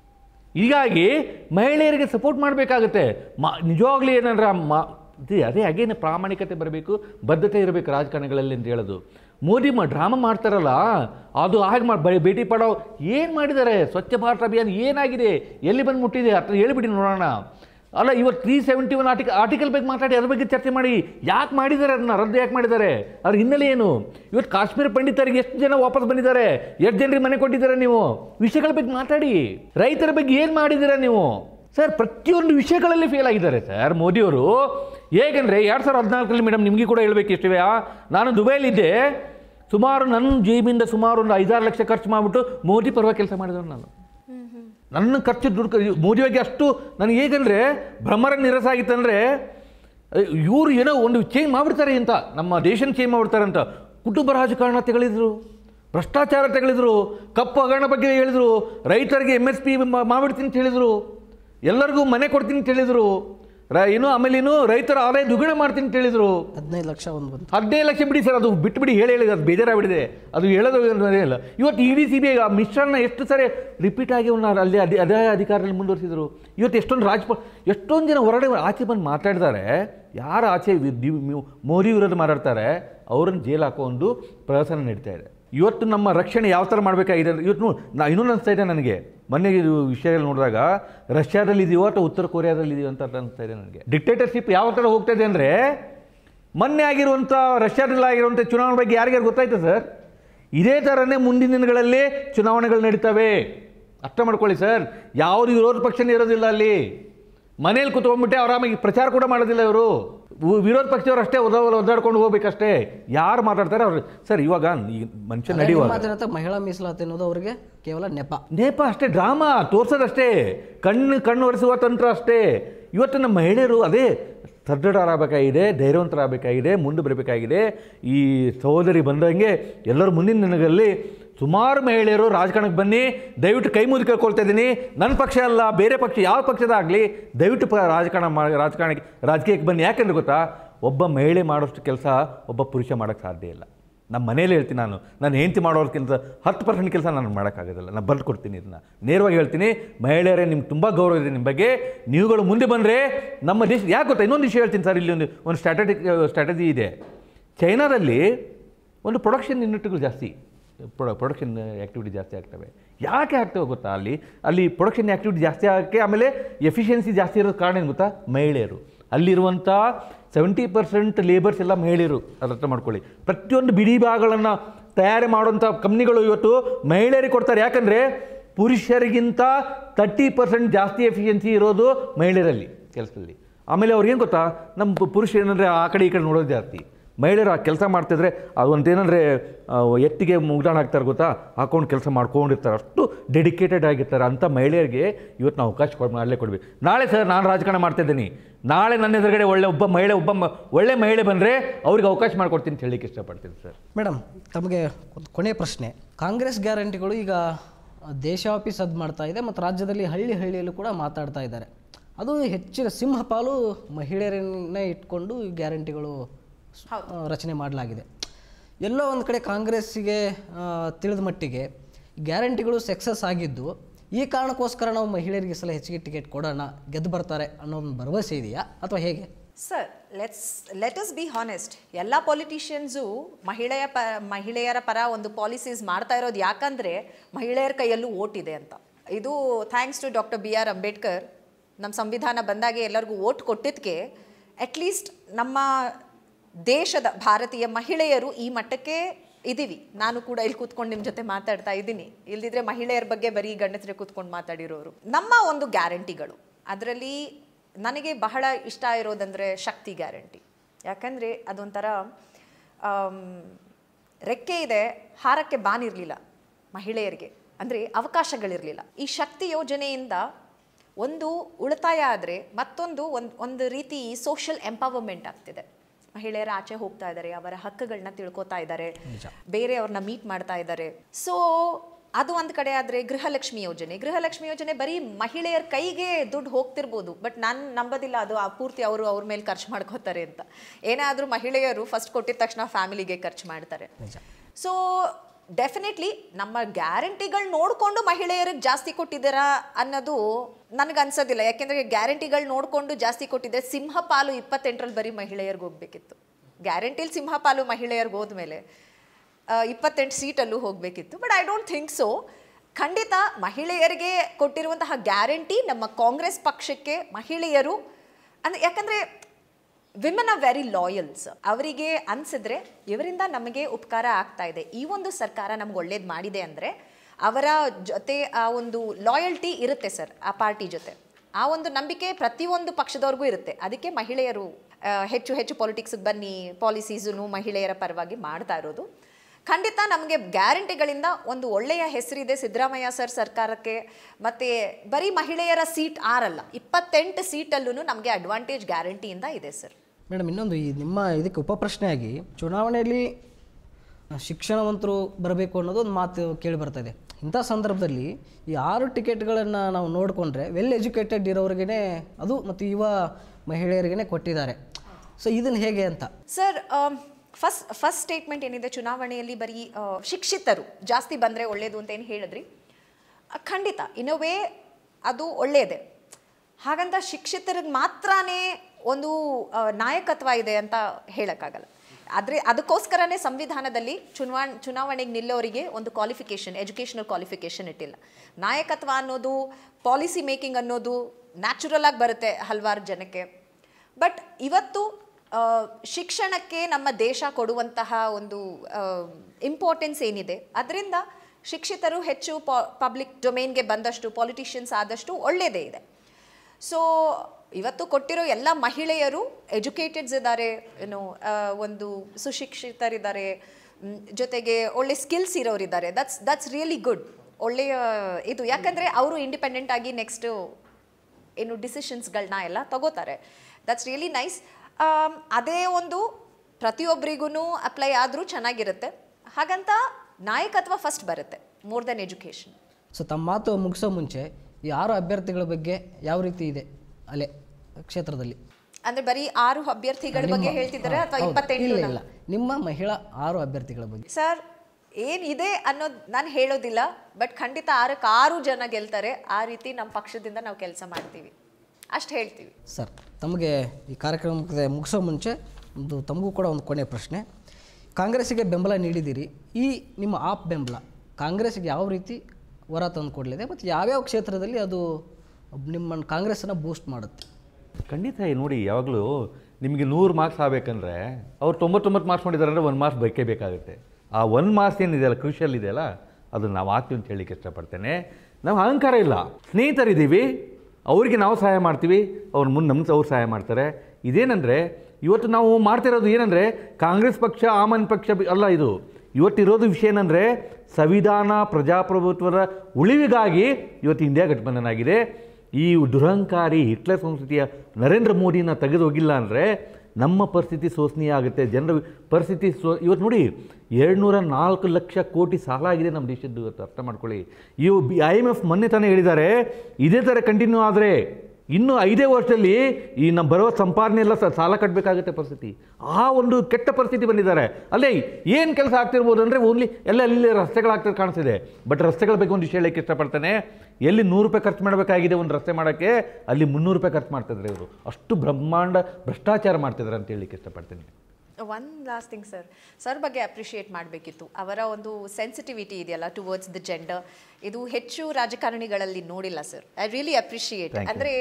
ಹೀಗಾಗಿ ಮಹಿಳೆಯರಿಗೆ ಸಪೋರ್ಟ್ ಮಾಡಬೇಕಾಗತ್ತೆ. ಮಾ ನಿಜವಾಗ್ಲೂ ಏನಂದ್ರೆ ಮಾ ಅದೇ ಹಾಗೇನೆ ಪ್ರಾಮಾಣಿಕತೆ ಬರಬೇಕು, ಬದ್ಧತೆ ಇರಬೇಕು ರಾಜಕಾರಣಿಗಳಲ್ಲಿ ಅಂತ ಹೇಳೋದು. ಮೋದಿ ಮಾ ಡ್ರಾಮಾ ಮಾಡ್ತಾರಲ್ಲ ಅದು ಹಾಗೆ ಮಾಡಿ ಭೇಟಿ ಪಡೋ ಏನು ಮಾಡಿದ್ದಾರೆ? ಸ್ವಚ್ಛ ಭಾರತ ಅಭಿಯಾನ ಏನಾಗಿದೆ, ಎಲ್ಲಿ ಬಂದು ಮುಟ್ಟಿದೆ ಅಂತ ಹೇಳಿಬಿಡಿ ನೋಡೋಣ. ಅಲ್ಲ, ಇವತ್ತು three seventy one article article ಬಗ್ಗೆ ಮಾತಾಡಿ, ಅದ್ರ ಬಗ್ಗೆ ಚರ್ಚೆ ಮಾಡಿ. ಯಾಕೆ ಮಾಡಿದ್ದಾರೆ ಅದನ್ನ ರದ್ದು ಯಾಕೆ ಮಾಡಿದ್ದಾರೆ? ಅದ್ರ ಹಿನ್ನೆಲೆ ಏನು? ಇವತ್ತು ಕಾಶ್ಮೀರ ಪಂಡಿತರಿಗೆ ಎಷ್ಟು ಜನ ವಾಪಸ್ ಬಂದಿದ್ದಾರೆ, ಎಷ್ಟು ಜನರಿಗೆ ಮನೆ ಕೊಟ್ಟಿದ್ದಾರೆ? ನೀವು ವಿಷಯಗಳ ಬಗ್ಗೆ ಮಾತಾಡಿ. ರೈತರ ಬಗ್ಗೆ ಏನು ಮಾಡಿದ್ದೀರಾ ನೀವು? ಸರ್, ಪ್ರತಿಯೊಂದು ವಿಷಯಗಳಲ್ಲಿ ಫೇಲ್ ಆಗಿದ್ದಾರೆ ಸರ್ ಮೋದಿಯವರು. ಹೇಗೆಂದರೆ ಎರಡು ಸಾವಿರದ ಹದಿನಾಲ್ಕರಲ್ಲಿ ಮೇಡಮ್ ನಿಮಗೆ ಕೂಡ ಹೇಳ್ಬೇಕು ಇಷ್ಟವೇ, ನಾನು ದುಬೈಲಿದ್ದೆ. ಸುಮಾರು ನನ್ನ ಜೇಬಿಂದ ಸುಮಾರು ಒಂದು ಐದಾರು ಲಕ್ಷ ಖರ್ಚು ಮಾಡಿಬಿಟ್ಟು ಮೋದಿ ಪರವಾಗಿ ಕೆಲಸ ಮಾಡಿದವರು ನಾನು. ನನ್ನ ಖರ್ಚು ದುಡ್ಡು ಮೋದಿ ಬಗ್ಗೆ ಅಷ್ಟು ನನಗೆ ಹೇಗಂದರೆ ಭ್ರಮರ ನಿರಸ ಆಗಿತ್ತಂದರೆ, ಇವರು ಏನೋ ಒಂದು ಚೇಂಜ್ ಮಾಡಿಬಿಡ್ತಾರೆ ಅಂತ, ನಮ್ಮ ದೇಶನ ಚೇಂಜ್ ಮಾಡಿಬಿಡ್ತಾರೆ ಅಂತ. ಕುಟುಂಬ ರಾಜಕಾರಣ ತೆಗಳಿದ್ರು, ಭ್ರಷ್ಟಾಚಾರ ತೆಗಳಿದ್ರು, ಕಪ್ಪು ಹಗರಣ ಬಗ್ಗೆ ಹೇಳಿದರು, ರೈತರಿಗೆ ಎಮ್ ಎಸ್ ಪಿ ಮಾಡಿಬಿಡ್ತೀನಿ ಅಂತ ಹೇಳಿದರು, ಎಲ್ಲರಿಗೂ ಮನೆ ಕೊಡ್ತೀನಿ ಅಂತ ಹೇಳಿದರು, ರ ಏನು ಆಮೇಲೆ ಏನು ರೈತರ ಆದಾಯ ದ್ವಿಗುಣ ಮಾಡ್ತೀನಿ ಅಂತ ಹೇಳಿದರು.
ಹದಿನೈದು ಲಕ್ಷ ಒಂದು ಬಂತು.
ಹದಿನೈದು ಲಕ್ಷ ಬಿಡಿ ಸರ್, ಅದು ಬಿಟ್ಟುಬಿಡಿ, ಹೇಳಿ ಹೇಳಿ ಅದು ಬೇಜಾರಾಗ್ಬಿಟ್ಟಿದೆ. ಅದು ಹೇಳೋದು ಇಲ್ಲ. ಇವತ್ತು ಇ ಡಿ ಸಿ ಬಿ ಆ ಮಿಶ್ರಣ ಎಷ್ಟು ಸರಿ ರಿಪೀಟ್ ಆಗಿ ಅವ್ರನ್ನ ಅಲ್ಲಿ ಅದೇ ಅದೇ ಅಧಿಕಾರದಲ್ಲಿ ಮುಂದುವರಿಸಿದರು. ಇವತ್ತು ಎಷ್ಟೊಂದು ರಾಜಪ ಎಷ್ಟೊಂದು ಜನ ಹೊರಗಡೆ ಆಚೆ ಬಂದು ಮಾತಾಡಿದ್ದಾರೆ. ಯಾರು ಆಚೆ ಮೋದಿ ವಿರೋಧ ಮಾತಾಡ್ತಾರೆ ಅವ್ರನ್ನ ಜೈಲು ಹಾಕೋ ಒಂದು ಪ್ರಹಸನ ನಡೀತಾ ಇದೆ. ಇವತ್ತು ನಮ್ಮ ರಕ್ಷಣೆ ಯಾವ ಥರ ಮಾಡಬೇಕಾಗಿದೆ ಇವತ್ತು ನಾ ಇನ್ನೊಂದು ಅನಿಸ್ತಾ ಇದೆ ನನಗೆ. ಮೊನ್ನೆ ಇದು ವಿಷಯಗಳು ನೋಡಿದಾಗ ರಷ್ಯಾದಲ್ಲಿ ಇದೆಯೋ ಅಥವಾ ಉತ್ತರ ಕೊರಿಯಾದಲ್ಲಿ ಇದೆಯೋ ಅಂತ ಅನಿಸ್ತಾ ಇದೆ ನನಗೆ. ಡಿಕ್ಟೇಟರ್ಶಿಪ್ ಯಾವ ಥರ ಹೋಗ್ತಾ ಇದೆ ಅಂದರೆ, ಮೊನ್ನೆ ಆಗಿರುವಂಥ ರಷ್ಯಾದಲ್ಲಿ ಆಗಿರುವಂಥ ಚುನಾವಣೆ ಬಗ್ಗೆ ಯಾರಿಗಾರು ಗೊತ್ತಾಯ್ತು ಸರ್? ಇದೇ ಥರನೇ ಮುಂದಿನ ದಿನಗಳಲ್ಲಿ ಚುನಾವಣೆಗಳು ನಡೀತವೆ. ಅರ್ಥ ಮಾಡ್ಕೊಳ್ಳಿ ಸರ್. ಯಾವುದು ವಿರೋಧ ಪಕ್ಷನೇ ಇರೋದಿಲ್ಲ ಅಲ್ಲಿ. ಮನೇಲಿ ಕೂತ್ಕೊಂಡ್ಬಿಟ್ಟೆ ಆರಾಮಾಗಿ ಪ್ರಚಾರ ಕೂಡ ಮಾಡೋದಿಲ್ಲ ಇವರು. ವಿರೋಧ ಪಕ್ಷದವ್ರು ಅಷ್ಟೇ ಒದ ಒದ್ದಾಡ್ಕೊಂಡು ಹೋಗ್ಬೇಕಷ್ಟೇ. ಯಾರು ಮಾತಾಡ್ತಾರೆ ಅವ್ರು. ಸರ್, ಇವಾಗ ಈ ಮನುಷ್ಯ ನಡೆಯುವಾಗ
ಮಹಿಳಾ ಮೀಸಲಾತಿ ಅನ್ನೋದು ಅವ್ರಿಗೆ ಕೇವಲ ನೆಪ
ನೆಪ ಅಷ್ಟೇ, ಡ್ರಾಮಾ ತೋರ್ಸೋದಷ್ಟೇ, ಕಣ್ಣು ಕಣ್ಣು ಒರೆಸುವ ತಂತ್ರ ಅಷ್ಟೇ. ಇವತ್ತು ನಮ್ಮ ಮಹಿಳೆಯರು ಅದೇ ಸದೃಢರಾಗಬೇಕಾಗಿದೆ, ಧೈರ್ಯವಂತರಾಗಬೇಕಾಗಿದೆ, ಮುಂದೆ ಬರಬೇಕಾಗಿದೆ. ಈ ಸಹೋದರಿ ಬಂದಂಗೆ ಎಲ್ಲರೂ ಮುಂದಿನ ದಿನಗಳಲ್ಲಿ ಸುಮಾರು ಮಹಿಳೆಯರು ರಾಜಕಾರಣಕ್ಕೆ ಬನ್ನಿ. ದಯವಿಟ್ಟು ಕೈ ಮುಗಿ ಕೇಳ್ಕೊಳ್ತಾ ಇದ್ದೀನಿ. ನನ್ನ ಪಕ್ಷ ಅಲ್ಲ, ಬೇರೆ ಪಕ್ಷ ಯಾವ ಪಕ್ಷದಾಗಲಿ ದಯವಿಟ್ಟು ಪ ರಾಜಕಾರಣ ಮಾಡಿ ರಾಜಕಾರಣಕ್ಕೆ ರಾಜಕೀಯಕ್ಕೆ ಬನ್ನಿ. ಯಾಕೆಂದ್ರೆ ಗೊತ್ತಾ, ಒಬ್ಬ ಮಹಿಳೆ ಮಾಡೋಷ್ಟು ಕೆಲಸ ಒಬ್ಬ ಪುರುಷ ಮಾಡೋಕ್ಕೆ ಸಾಧ್ಯ ಇಲ್ಲ. ನಮ್ಮ ಮನೇಲಿ ಹೇಳ್ತೀನಿ ನಾನು ನಾನು ಹೆಂಡತಿ ಮಾಡೋರ್ಕಿಂತ ಹತ್ತು ಪರ್ಸೆಂಟ್ ಕೆಲಸ ನಾನು ಮಾಡೋಕ್ಕಾಗೋದಿಲ್ಲ. ನಾನು ಬರ್ದು ಕೊಡ್ತೀನಿ ಇದನ್ನ, ನೇರವಾಗಿ ಹೇಳ್ತೀನಿ. ಮಹಿಳೆಯರೇ, ನಿಮ್ಗೆ ತುಂಬ ಗೌರವ ಇದೆ ನಿಮ್ಮ ಬಗ್ಗೆ. ನೀವುಗಳು ಮುಂದೆ ಬಂದರೆ ನಮ್ಮ ದೇಶ ಯಾಕೆ ಗೊತ್ತಾ, ಇನ್ನೊಂದು ವಿಷಯ ಹೇಳ್ತೀನಿ ಸರ್. ಇಲ್ಲಿ ಒಂದು ಒಂದು ಸ್ಟ್ರಾಟಜಿಕ್ ಸ್ಟ್ರಾಟಜಿ ಇದೆ. ಚೈನಾದಲ್ಲಿ ಒಂದು ಪ್ರೊಡಕ್ಷನ್ ಯೂನಿಟ್ಗಳು ಜಾಸ್ತಿ, ಪ್ರೊ ಪ್ರೊಡಕ್ಷನ್ ಆ್ಯಕ್ಟಿವಿಟಿ ಜಾಸ್ತಿ ಆಗ್ತವೆ. ಯಾಕೆ ಆಗ್ತವೆ ಗೊತ್ತಾ? ಅಲ್ಲಿ ಅಲ್ಲಿ ಪ್ರೊಡಕ್ಷನ್ ಆ್ಯಕ್ಟಿವಿಟಿ ಜಾಸ್ತಿ ಆಗೋಕ್ಕೆ, ಆಮೇಲೆ ಎಫಿಷಿಯನ್ಸಿ ಜಾಸ್ತಿ ಇರೋದು ಕಾರಣ ಏನು ಗೊತ್ತಾ? ಮಹಿಳೆಯರು. ಅಲ್ಲಿರುವಂಥ ಸೆವೆಂಟಿ ಪರ್ಸೆಂಟ್ ಲೇಬರ್ಸ್ ಎಲ್ಲ ಮಹಿಳೆಯರು. ಅದು ಅರ್ಥ ಮಾಡ್ಕೊಳ್ಳಿ. ಪ್ರತಿಯೊಂದು ಬಿಡಿ ಭಾಗಗಳನ್ನು ತಯಾರಿ ಮಾಡುವಂಥ ಕಂಪ್ನಿಗಳು ಇವತ್ತು ಮಹಿಳೆಯರಿಗೆ ಕೊಡ್ತಾರೆ. ಯಾಕಂದರೆ ಪುರುಷರಿಗಿಂತ ತರ್ಟಿ ಪರ್ಸೆಂಟ್ ಜಾಸ್ತಿ ಎಫಿಷಿಯನ್ಸಿ ಇರೋದು ಮಹಿಳೆಯರಲ್ಲಿ ಕೆಲಸದಲ್ಲಿ. ಆಮೇಲೆ ಅವ್ರಿಗೇನು ಗೊತ್ತಾ, ನಮ್ಮ ಪುರುಷ ಏನಂದರೆ ಆ ಕಡೆ ಈ ಕಡೆ ನೋಡೋದು ಜಾಸ್ತಿ. ಮಹಿಳೆಯರು ಆ ಕೆಲಸ ಮಾಡ್ತಿದ್ರೆ ಅದೊಂದು ಏನಂದರೆ ಎತ್ತಿಗೆ ಮುಗ್ದಾಣ ಹಾಕ್ತಾರೆ ಗೊತ್ತಾ, ಹಾಕೊಂಡು ಕೆಲಸ ಮಾಡ್ಕೊಂಡಿರ್ತಾರೆ. ಅಷ್ಟು ಡೆಡಿಕೇಟೆಡ್ ಆಗಿರ್ತಾರೆ. ಅಂಥ ಮಹಿಳೆಯರಿಗೆ ಇವತ್ತು ನಾವು ಅವಕಾಶ ಕೊಡ್ ಮಾಡಲೇ ಕೊಡ್ಬೇಕು. ನಾಳೆ ಸರ್ ನಾನು ರಾಜಕಾರಣ ಮಾಡ್ತಿದ್ದೀನಿ, ನಾಳೆ ನನ್ನ ಎದುರುಗಡೆ ಒಳ್ಳೆ ಒಬ್ಬ ಮಹಿಳೆ ಒಬ್ಬ ಒಳ್ಳೆ ಮಹಿಳೆ ಬಂದರೆ ಅವ್ರಿಗೆ ಅವಕಾಶ ಮಾಡಿಕೊಡ್ತೀನಿ ಅಂತ ಹೇಳಲಿಕ್ಕೆ ಇಷ್ಟಪಡ್ತೀನಿ ಸರ್.
ಮೇಡಮ್, ತಮಗೆ ಒಂದು ಕೊನೆಯ ಪ್ರಶ್ನೆ. ಕಾಂಗ್ರೆಸ್ ಗ್ಯಾರಂಟಿಗಳು ಈಗ ದೇಶವ್ಯಾಪಿ ಸದ್ದು ಮಾಡ್ತಾ ಇದೆ ಮತ್ತು ರಾಜ್ಯದಲ್ಲಿ ಹಳ್ಳಿ ಹಳ್ಳಿಯಲ್ಲೂ ಕೂಡ ಮಾತಾಡ್ತಾ ಇದ್ದಾರೆ. ಅದು ಹೆಚ್ಚಿನ ಸಿಂಹಪಾಲು ಮಹಿಳೆಯರನ್ನೇ ಇಟ್ಕೊಂಡು ಈ ಗ್ಯಾರಂಟಿಗಳು ರಚನೆ ಮಾಡಲಾಗಿದೆ. ಎಲ್ಲೋ ಒಂದು ಕಡೆ ಕಾಂಗ್ರೆಸ್ಸಿಗೆ ತಿಳಿದ ಮಟ್ಟಿಗೆ ಗ್ಯಾರಂಟಿಗಳು ಸಕ್ಸಸ್ ಆಗಿದ್ದು, ಈ ಕಾರಣಕ್ಕೋಸ್ಕರ ನಾವು ಮಹಿಳೆಯರಿಗೆ ಸಲ ಹೆಚ್ಚಿಗೆ ಟಿಕೆಟ್ ಕೊಡೋಣ, ಗೆದ್ದು ಬರ್ತಾರೆ ಅನ್ನೋ ಒಂದು ಭರವಸೆ ಇದೆಯಾ ಅಥವಾ ಹೇಗೆ?
Sir, let's let us be honest. ಎಲ್ಲ ಪೊಲಿಟಿಷಿಯನ್ಸು ಮಹಿಳೆಯ ಪ ಮಹಿಳೆಯರ ಪರ ಒಂದು ಪಾಲಿಸೀಸ್ ಮಾಡ್ತಾ ಇರೋದು ಯಾಕಂದರೆ ಮಹಿಳೆಯರ ಕೈಯಲ್ಲೂ ಓಟ್ ಇದೆ ಅಂತ. ಇದು thanks to doctor B R Ambedkar. ನಮ್ಮ ಸಂವಿಧಾನ ಬಂದಾಗೆ ಎಲ್ಲರಿಗೂ ಓಟ್ ಕೊಟ್ಟಿದ್ದಕ್ಕೆ ಅಟ್ಲೀಸ್ಟ್ ನಮ್ಮ ದೇಶದ ಭಾರತೀಯ ಮಹಿಳೆಯರು ಈ ಮಟ್ಟಕ್ಕೆ ಇದ್ದೀವಿ. ನಾನು ಕೂಡ ಇಲ್ಲಿ ಕೂತ್ಕೊಂಡು ನಿಮ್ಮ ಜೊತೆ ಮಾತಾಡ್ತಾ ಇದ್ದೀನಿ. ಇಲ್ದಿದ್ರೆ ಮಹಿಳೆಯರ ಬಗ್ಗೆ ಬರೀ ಗಂಡಸರೇ ಕೂತ್ಕೊಂಡು ಮಾತಾಡಿರೋರು. ನಮ್ಮ ಒಂದು ಗ್ಯಾರಂಟಿಗಳು, ಅದರಲ್ಲಿ ನನಗೆ ಬಹಳ ಇಷ್ಟ ಇರೋದಂದರೆ ಶಕ್ತಿ ಗ್ಯಾರಂಟಿ. ಯಾಕಂದರೆ ಅದೊಂಥರ ರೆಕ್ಕೆ ಇದೆ, ಹಾರಕ್ಕೆ ಬಾನಿರಲಿಲ್ಲ ಮಹಿಳೆಯರಿಗೆ, ಅಂದರೆ ಅವಕಾಶಗಳಿರಲಿಲ್ಲ. ಈ ಶಕ್ತಿ ಯೋಜನೆಯಿಂದ ಒಂದು ಉಳಿತಾಯ ಆದರೆ ಮತ್ತೊಂದು ಒಂದು ಒಂದು ರೀತಿ ಸೋಷಿಯಲ್ ಎಂಪವರ್ಮೆಂಟ್ ಆಗ್ತಿದೆ. ಮಹಿಳೆಯರ ಆಚೆ ಹೋಗ್ತಾ ಇದ್ದಾರೆ, ಅವರ ಹಕ್ಕುಗಳನ್ನ ತಿಳ್ಕೊತಾ ಇದ್ದಾರೆ, ಬೇರೆಯವ್ರನ್ನ ಮೀಟ್ ಮಾಡ್ತಾ ಇದ್ದಾರೆ. ಸೊ ಅದು ಒಂದು ಕಡೆ. ಆದರೆ ಗೃಹಲಕ್ಷ್ಮಿ ಯೋಜನೆ ಗೃಹಲಕ್ಷ್ಮಿ ಯೋಜನೆ ಬರೀ ಮಹಿಳೆಯರ ಕೈಗೆ ದುಡ್ಡು ಹೋಗ್ತಿರ್ಬೋದು, ಬಟ್ ನಾನು ನಂಬೋದಿಲ್ಲ ಅದು ಆ ಪೂರ್ತಿ ಅವರು ಅವ್ರ ಮೇಲೆ ಖರ್ಚು ಮಾಡ್ಕೋತಾರೆ ಅಂತ. ಏನಾದರೂ ಮಹಿಳೆಯರು ಫಸ್ಟ್ ಕೊಟ್ಟಿದ ತಕ್ಷಣ ಫ್ಯಾಮಿಲಿಗೆ ಖರ್ಚು ಮಾಡ್ತಾರೆ. ಸೊ ಡೆಫಿನೆಟ್ಲಿ ನಮ್ಮ ಗ್ಯಾರಂಟಿಗಳು ನೋಡಿಕೊಂಡು ಮಹಿಳೆಯರಿಗೆ ಜಾಸ್ತಿ ಕೊಟ್ಟಿದ್ದೀರಾ ಅನ್ನೋದು ನನಗೆ ಅನ್ಸೋದಿಲ್ಲ. ಯಾಕೆಂದರೆ ಗ್ಯಾರಂಟಿಗಳು ನೋಡಿಕೊಂಡು ಜಾಸ್ತಿ ಕೊಟ್ಟಿದ್ದರೆ ಸಿಂಹಪಾಲು ಇಪ್ಪತ್ತೆಂಟರಲ್ಲಿ ಬರೀ ಮಹಿಳೆಯರಿಗೆ ಹೋಗಬೇಕಿತ್ತು. ಗ್ಯಾರಂಟಿಲಿ ಸಿಂಹಪಾಲು ಮಹಿಳೆಯರಿಗೆ ಹೋದ್ಮೇಲೆ ಇಪ್ಪತ್ತೆಂಟು ಸೀಟಲ್ಲೂ ಹೋಗಬೇಕಿತ್ತು. But I don't think so. ಖಂಡಿತ ಮಹಿಳೆಯರಿಗೆ ಕೊಟ್ಟಿರುವಂತಹ ಗ್ಯಾರಂಟಿ ನಮ್ಮ ಕಾಂಗ್ರೆಸ್ ಪಕ್ಷಕ್ಕೆ ಮಹಿಳೆಯರು ಅಂದರೆ, ಯಾಕಂದರೆ ವಿಮೆನ್ ಆರ್ ವೆರಿ ಲಾಯಲ್ಸ್. ಅವರಿಗೆ ಅನಿಸಿದ್ರೆ ಇವರಿಂದ ನಮಗೆ ಉಪಕಾರ ಆಗ್ತಾ ಇದೆ, ಈ ಒಂದು ಸರ್ಕಾರ ನಮ್ಗೆ ಒಳ್ಳೇದು ಮಾಡಿದೆ ಅಂದರೆ ಅವರ ಜೊತೆ ಆ ಒಂದು ಲಾಯಲ್ಟಿ ಇರುತ್ತೆ ಸರ್, ಆ ಪಾರ್ಟಿ ಜೊತೆ ಆ ಒಂದು ನಂಬಿಕೆ ಪ್ರತಿಯೊಂದು ಪಕ್ಷದವ್ರಿಗೂ ಇರುತ್ತೆ. ಅದಕ್ಕೆ ಮಹಿಳೆಯರು ಹೆಚ್ಚು ಹೆಚ್ಚು ಪೊಲಿಟಿಕ್ಸ್ಗೆ ಬನ್ನಿ, ಪಾಲಿಸೀಸನ್ನು ಮಹಿಳೆಯರ ಪರವಾಗಿ ಮಾಡ್ತಾ ಇರೋದು. ಖಂಡಿತ ನಮಗೆ ಗ್ಯಾರಂಟಿಗಳಿಂದ ಒಂದು ಒಳ್ಳೆಯ ಹೆಸರಿದೆ ಸಿದ್ದರಾಮಯ್ಯ ಸರ್ ಸರ್ಕಾರಕ್ಕೆ. ಮತ್ತು ಬರೀ ಮಹಿಳೆಯರ ಸೀಟ್ ಆರಲ್ಲ, ಇಪ್ಪತ್ತೆಂಟು ಸೀಟಲ್ಲೂ ನಮಗೆ ಅಡ್ವಾಂಟೇಜ್ ಗ್ಯಾರಂಟಿಯಿಂದ ಇದೆ ಸರ್.
ಮೇಡಮ್, ಇನ್ನೊಂದು ಈ ನಿಮ್ಮ ಇದಕ್ಕೆ ಉಪಪ್ರಶ್ನೆಯಾಗಿ, ಚುನಾವಣೆಯಲ್ಲಿ ಶಿಕ್ಷಣವಂತರು ಬರಬೇಕು ಅನ್ನೋದು ಒಂದು ಮಾತು ಕೇಳಿ ಬರ್ತಾ ಇದೆ. ಇಂಥ ಸಂದರ್ಭದಲ್ಲಿ ಈ ಆರು ಟಿಕೆಟ್ಗಳನ್ನು ನಾವು ನೋಡಿಕೊಂಡ್ರೆ ವೆಲ್ ಎಜುಕೇಟೆಡ್ ಇರೋರಿಗೇ ಅದು ಮತ್ತು ಯುವ ಮಹಿಳೆಯರಿಗೇ ಕೊಟ್ಟಿದ್ದಾರೆ. ಸೊ ಇದನ್ನು ಹೇಗೆ ಅಂತ
ಸರ್, ಫಸ್ಟ್ ಫಸ್ಟ್ ಸ್ಟೇಟ್ಮೆಂಟ್ ಏನಿದೆ, ಚುನಾವಣೆಯಲ್ಲಿ ಬರೀ ಶಿಕ್ಷಿತರು ಜಾಸ್ತಿ ಬಂದರೆ ಒಳ್ಳೆಯದು ಅಂತ ಏನು ಹೇಳಿದ್ರಿ, ಖಂಡಿತ ಇನ್ ಅ ವೇ ಅದು ಒಳ್ಳೆಯದೇ. ಹಾಗಂತ ಶಿಕ್ಷಿತರಿಗೆ ಮಾತ್ರನೇ ಒಂದು ನಾಯಕತ್ವ ಇದೆ ಅಂತ ಹೇಳೋಕ್ಕಾಗಲ್ಲ. ಆದರೆ ಅದಕ್ಕೋಸ್ಕರನೇ ಸಂವಿಧಾನದಲ್ಲಿ ಚುನಾವ ಚುನಾವಣೆಗೆ ನಿಲ್ಲೋರಿಗೆ ಒಂದು ಕ್ವಾಲಿಫಿಕೇಷನ್, ಎಜುಕೇಷನಲ್ ಕ್ವಾಲಿಫಿಕೇಷನ್ ಇಟ್ಟಿಲ್ಲ. ನಾಯಕತ್ವ ಅನ್ನೋದು, ಪಾಲಿಸಿ ಮೇಕಿಂಗ್ ಅನ್ನೋದು ನ್ಯಾಚುರಲ್ ಆಗಿ ಬರುತ್ತೆ ಹಲವಾರು ಜನಕ್ಕೆ. ಬಟ್ ಇವತ್ತು ಶಿಕ್ಷಣಕ್ಕೆ ನಮ್ಮ ದೇಶ ಕೊಡುವಂತಹ ಒಂದು ಇಂಪಾರ್ಟೆನ್ಸ್ ಏನಿದೆ, ಅದರಿಂದ ಶಿಕ್ಷಿತರು ಹೆಚ್ಚು ಪಬ್ಲಿಕ್ ಡೊಮೇನ್ಗೆ ಬಂದಷ್ಟು, ಪಾಲಿಟಿಷಿಯನ್ಸ್ ಆದಷ್ಟು ಒಳ್ಳೆಯದೇ ಇದೆ. ಸೊ ಇವತ್ತು ಕೊಟ್ಟಿರೋ ಎಲ್ಲ ಮಹಿಳೆಯರು ಎಜುಕೇಟೆಡ್ಸ್ ಇದ್ದಾರೆ, ಏನು ಒಂದು ಸುಶಿಕ್ಷಿತರಿದ್ದಾರೆ, ಜೊತೆಗೆ ಒಳ್ಳೆ ಸ್ಕಿಲ್ಸ್ ಇರೋರಿದ್ದಾರೆ. That's that's really good. ಒಳ್ಳೆಯ ಇದು, ಯಾಕಂದರೆ ಅವರು ಇಂಡಿಪೆಂಡೆಂಟ್ ಆಗಿ ನೆಕ್ಸ್ಟು ಏನು ಡಿಸಿಷನ್ಸ್ಗಳನ್ನ ಎಲ್ಲ ತಗೋತಾರೆ. That's really nice. ಅದೇ ಒಂದು ಪ್ರತಿಯೊಬ್ಬರಿಗೂ ಅಪ್ಲೈ ಆದರೂ ಚೆನ್ನಾಗಿರುತ್ತೆ. ಹಾಗಂತ ನಾಯಕತ್ವ ಫಸ್ಟ್ ಬರುತ್ತೆ ಮೋರ್ ದೆನ್ ಎಜುಕೇಷನ್.
ಸೊ ತಮ್ಮ ಮಾತು ಮುಗಿಸೋ ಮುಂಚೆ ಈ ಆರು ಅಭ್ಯರ್ಥಿಗಳ ಬಗ್ಗೆ ಯಾವ ರೀತಿ ಇದೆ ಅಲೆ ಕ್ಷೇತ್ರದಲ್ಲಿ?
ಅಂದ್ರೆ ಬರೀ ಆರು ಅಭ್ಯರ್ಥಿಗಳ ಬಗ್ಗೆ ಹೇಳ್ತಿದ್ದಾರೆ ಅಥವಾ
ಹೌದು.
ಇಪ್ಪತ್ತೆಂಟು?
ಇಲ್ಲ ಇಲ್ಲ ನಿಮ್ಮ ಮಹಿಳಾ ಆರು ಅಭ್ಯರ್ಥಿಗಳ ಬಗ್ಗೆ
ಸರ್ ಏನಿದೆ ಅನ್ನೋದು ನಾನು ಹೇಳೋದಿಲ್ಲ, ಬಟ್ ಖಂಡಿತ ಆರಕ್ಕೆ ಆರು ಜನ ಗೆಲ್ತಾರೆ. ಆ ರೀತಿ ನಮ್ಮ ಪಕ್ಷದಿಂದ ನಾವು ಕೆಲಸ ಮಾಡ್ತೀವಿ, ಅಷ್ಟು ಹೇಳ್ತೀವಿ.
ಸರ್ ತಮಗೆ ಈ ಕಾರ್ಯಕ್ರಮಕ್ಕೆ ಮುಗಿಸೋ ಮುಂಚೆ ಒಂದು ತಮಗೂ ಕೂಡ ಒಂದು ಕೊನೆಯ ಪ್ರಶ್ನೆ. ಕಾಂಗ್ರೆಸ್ಸಿಗೆ ಬೆಂಬಲ ನೀಡಿದ್ದೀರಿ, ಈ ನಿಮ್ಮ ಆಪ್ ಬೆಂಬಲ ಕಾಂಗ್ರೆಸ್ಸಿಗೆ ಯಾವ ರೀತಿ ಹೊರ ತಂದು ಕೊಡಲಿದೆ ಮತ್ತು ಯಾವ್ಯಾವ ಕ್ಷೇತ್ರದಲ್ಲಿ ಅದು ನಿಮ್ಮ ಕಾಂಗ್ರೆಸ್ಸನ್ನು ಬೂಸ್ಟ್ ಮಾಡುತ್ತೆ?
ಖಂಡಿತ ನೋಡಿ, ಯಾವಾಗಲೂ ನಿಮಗೆ ನೂರು ಮಾರ್ಕ್ಸ್ ಆಗಬೇಕಂದ್ರೆ ಅವ್ರು ತೊಂಬತ್ತೊಂಬತ್ತು ಮಾರ್ಕ್ಸ್ ಮಾಡಿದ್ದಾರೆ ಅಂದರೆ ಒಂದು ಮಾರ್ಕ್ಸ್ ಬೇಕೇ ಬೇಕಾಗುತ್ತೆ. ಆ ಒಂದು ಮಾರ್ಕ್ಸ್ ಏನಿದೆಯಲ್ಲ, ಕ್ರೂಷಿಯಲ್ ಇದೆಯಲ್ಲ, ಅದನ್ನು ನಾವು ಆಗ್ತೀವಿ ಅಂತ ಹೇಳಲಿಕ್ಕೆ ಇಷ್ಟಪಡ್ತೇನೆ. ನಾವು ಅಹಂಕಾರ ಇಲ್ಲ, ಸ್ನೇಹಿತರಿದ್ದೀವಿ, ಅವರಿಗೆ ನಾವು ಸಹಾಯ ಮಾಡ್ತೀವಿ, ಅವ್ರ ಮುಂದೆ ನಮ್ಗೆ ಅವ್ರು ಸಹಾಯ ಮಾಡ್ತಾರೆ. ಇದೇನೆಂದರೆ ಇವತ್ತು ನಾವು ಮಾಡ್ತಿರೋದು ಏನಂದರೆ ಕಾಂಗ್ರೆಸ್ ಪಕ್ಷ ಆಮನ್ ಪಕ್ಷ ಅಲ್ಲ, ಇದು ಇವತ್ತಿರೋದು ವಿಷಯ ಏನಂದರೆ ಸಂವಿಧಾನ ಪ್ರಜಾಪ್ರಭುತ್ವದ ಉಳಿವಿಗಾಗಿ ಇವತ್ತು ಇಂಡಿಯಾ ಗಠಬಂಧನ ಆಗಿದೆ. ಈ ದುರಹಂಕಾರಿ ಹಿಟ್ಲರ್ ಸಂಸ್ಕೃತಿಯ ನರೇಂದ್ರ ಮೋದಿನ ತೆಗೆದು ಹೋಗಿಲ್ಲ ಅಂದರೆ ನಮ್ಮ ಪರಿಸ್ಥಿತಿ ಶೋಚನೀಯ ಆಗುತ್ತೆ. ಜನರ ಪರಿಸ್ಥಿತಿ ಸೋ ಇವತ್ತು ನೋಡಿ ಎರಡುನೂರ ನಾಲ್ಕು ಲಕ್ಷ ಕೋಟಿ ಸಾಲ ಆಗಿದೆ ನಮ್ಮ ದೇಶದ್ದು. ಇವತ್ತು ಅರ್ಥ ಮಾಡ್ಕೊಳ್ಳಿ. ಇವು ಬಿ ಐ ಎಮ್ ಎಫ್ ಮೊನ್ನೆ ತಾನೇ ಹೇಳಿದ್ದಾರೆ, ಇದೇ ಥರ ಕಂಟಿನ್ಯೂ ಆದರೆ ಇನ್ನು ಐದೇ ವರ್ಷದಲ್ಲಿ ಈ ನಮ್ಮ ಬರುವ ಸಂಪಾದನೆ ಎಲ್ಲ ಸಾಲ ಕಟ್ಟಬೇಕಾಗುತ್ತೆ ಪರಿಸ್ಥಿತಿ. ಆ ಒಂದು ಕೆಟ್ಟ ಪರಿಸ್ಥಿತಿ ಬಂದಿದ್ದಾರೆ. ಅಲ್ಲೇ ಏನು ಕೆಲಸ ಆಗ್ತಿರ್ಬೋದು ಅಂದರೆ ಓನ್ಲಿ ಎಲ್ಲ ಅಲ್ಲಿ ರಸ್ತೆಗಳಾಗ್ತಿರೋದು ಕಾಣಿಸ್ತಿದೆ. ಬಟ್ ರಸ್ತೆಗಳ ಬಗ್ಗೆ ಒಂದು ವಿಷಯ ಹೇಳಕ್ಕೆ ಇಷ್ಟಪಡ್ತಾನೆ. ಎಲ್ಲಿ ನೂರು ರೂಪಾಯಿ ಖರ್ಚು ಮಾಡಬೇಕಾಗಿದೆ ಒಂದು ರಸ್ತೆ ಮಾಡೋಕ್ಕೆ, ಅಲ್ಲಿ ಮುನ್ನೂರು ರೂಪಾಯಿ ಖರ್ಚು ಮಾಡ್ತಿದ್ದಾರೆ ಇವರು. ಅಷ್ಟು ಬ್ರಹ್ಮಾಂಡ ಭ್ರಷ್ಟಾಚಾರ ಮಾಡ್ತಿದ್ದಾರೆ ಅಂತ ಹೇಳಲಿಕ್ಕೆ ಇಷ್ಟಪಡ್ತೀನಿ.
One last thing sir, sir ಬಗ್ಗೆ ಅಪ್ರಿಷಿಯೇಟ್ ಮಾಡಬೇಕಿತ್ತು. ಅವರ ಒಂದು ಸೆನ್ಸಿಟಿವಿಟಿ ಇದೆಯಲ್ಲ ಟುವರ್ಡ್ಸ್ ದ ಜೆಂಡರ್, ಇದು ಹೆಚ್ಚು ರಾಜಕಾರಣಿಗಳಲ್ಲಿ ನೋಡಿಲ್ಲ ಸರ್. I really appreciate. ಅಂದರೆ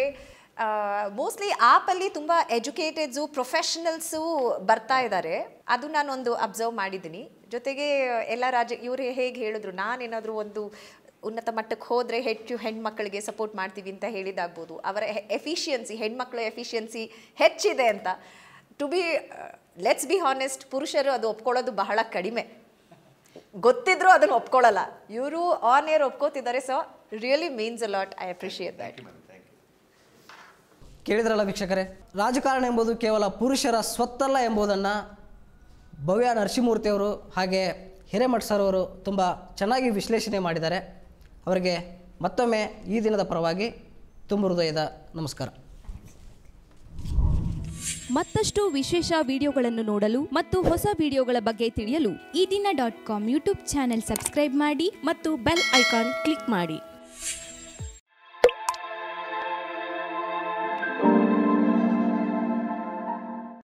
ಮೋಸ್ಟ್ಲಿ ಆಪಲ್ಲಿ ತುಂಬ ಎಜುಕೇಟೆಡ್ಸು ಪ್ರೊಫೆಷನಲ್ಸು ಬರ್ತಾ ಇದ್ದಾರೆ, ಅದು ನಾನೊಂದು ಅಬ್ಸರ್ವ್ ಮಾಡಿದ್ದೀನಿ. ಜೊತೆಗೆ ಎಲ್ಲ ರಾಜ ಇವರು ಹೇಗೆ ಹೇಳಿದ್ರು, ನಾನೇನಾದರೂ ಒಂದು ಉನ್ನತ ಮಟ್ಟಕ್ಕೆ ಹೋದರೆ ಹೆಚ್ಚು ಹೆಣ್ಮಕ್ಳಿಗೆ ಸಪೋರ್ಟ್ ಮಾಡ್ತೀವಿ ಅಂತ ಹೇಳಿದಾಗ್ಬೋದು. ಅವರ ಎಫಿಷಿಯನ್ಸಿ, ಹೆಣ್ಮಕ್ಳ ಎಫಿಷಿಯನ್ಸಿ ಹೆಚ್ಚಿದೆ ಅಂತ. To be let's be honest, ಪುರುಷರು ಅದು ಒಪ್ಕೊಳ್ಳೋದು ಬಹಳ ಕಡಿಮೆ, ಗೊತ್ತಿದ್ರೂ ಅದನ್ನು ಒಪ್ಕೊಳ್ಳಲ್ಲ. ಇವರು ಆನ್ ಏರ್ ಒಪ್ಕೋತಿದ್ದಾರೆ. So really means a lot. I appreciate that.
ಕೇಳಿದ್ರಲ್ಲ ವೀಕ್ಷಕರೇ, ರಾಜಕಾರಣ ಎಂಬುದು ಕೇವಲ ಪುರುಷರ ಸ್ವತ್ತಲ್ಲ ಎಂಬುದನ್ನು ಭವ್ಯ ನರಸಿಂಹಮೂರ್ತಿಯವರು ಹಾಗೆ ಹಿರೇಮಠ್ ಸರ್ ಅವರು ತುಂಬ ಚೆನ್ನಾಗಿ ವಿಶ್ಲೇಷಣೆ ಮಾಡಿದ್ದಾರೆ. ಅವರಿಗೆ ಮತ್ತೊಮ್ಮೆ ಈ ದಿನದ ಪರವಾಗಿ ತುಂಬ ಹೃದಯದ ನಮಸ್ಕಾರ.
ಮತ್ತಷ್ಟು ವಿಶೇಷ ವಿಡಿಯೋಗಳನ್ನು ನೋಡಲು ಮತ್ತು ಹೊಸ ವಿಡಿಯೋಗಳ ಬಗ್ಗೆ ತಿಳಿಯಲು
Ee Dina dot com YouTube channel subscribe ಮಾಡಿ
ಮತ್ತು ಬೆಲ್ ಐಕಾನ್ ಕ್ಲಿಕ್ ಮಾಡಿ.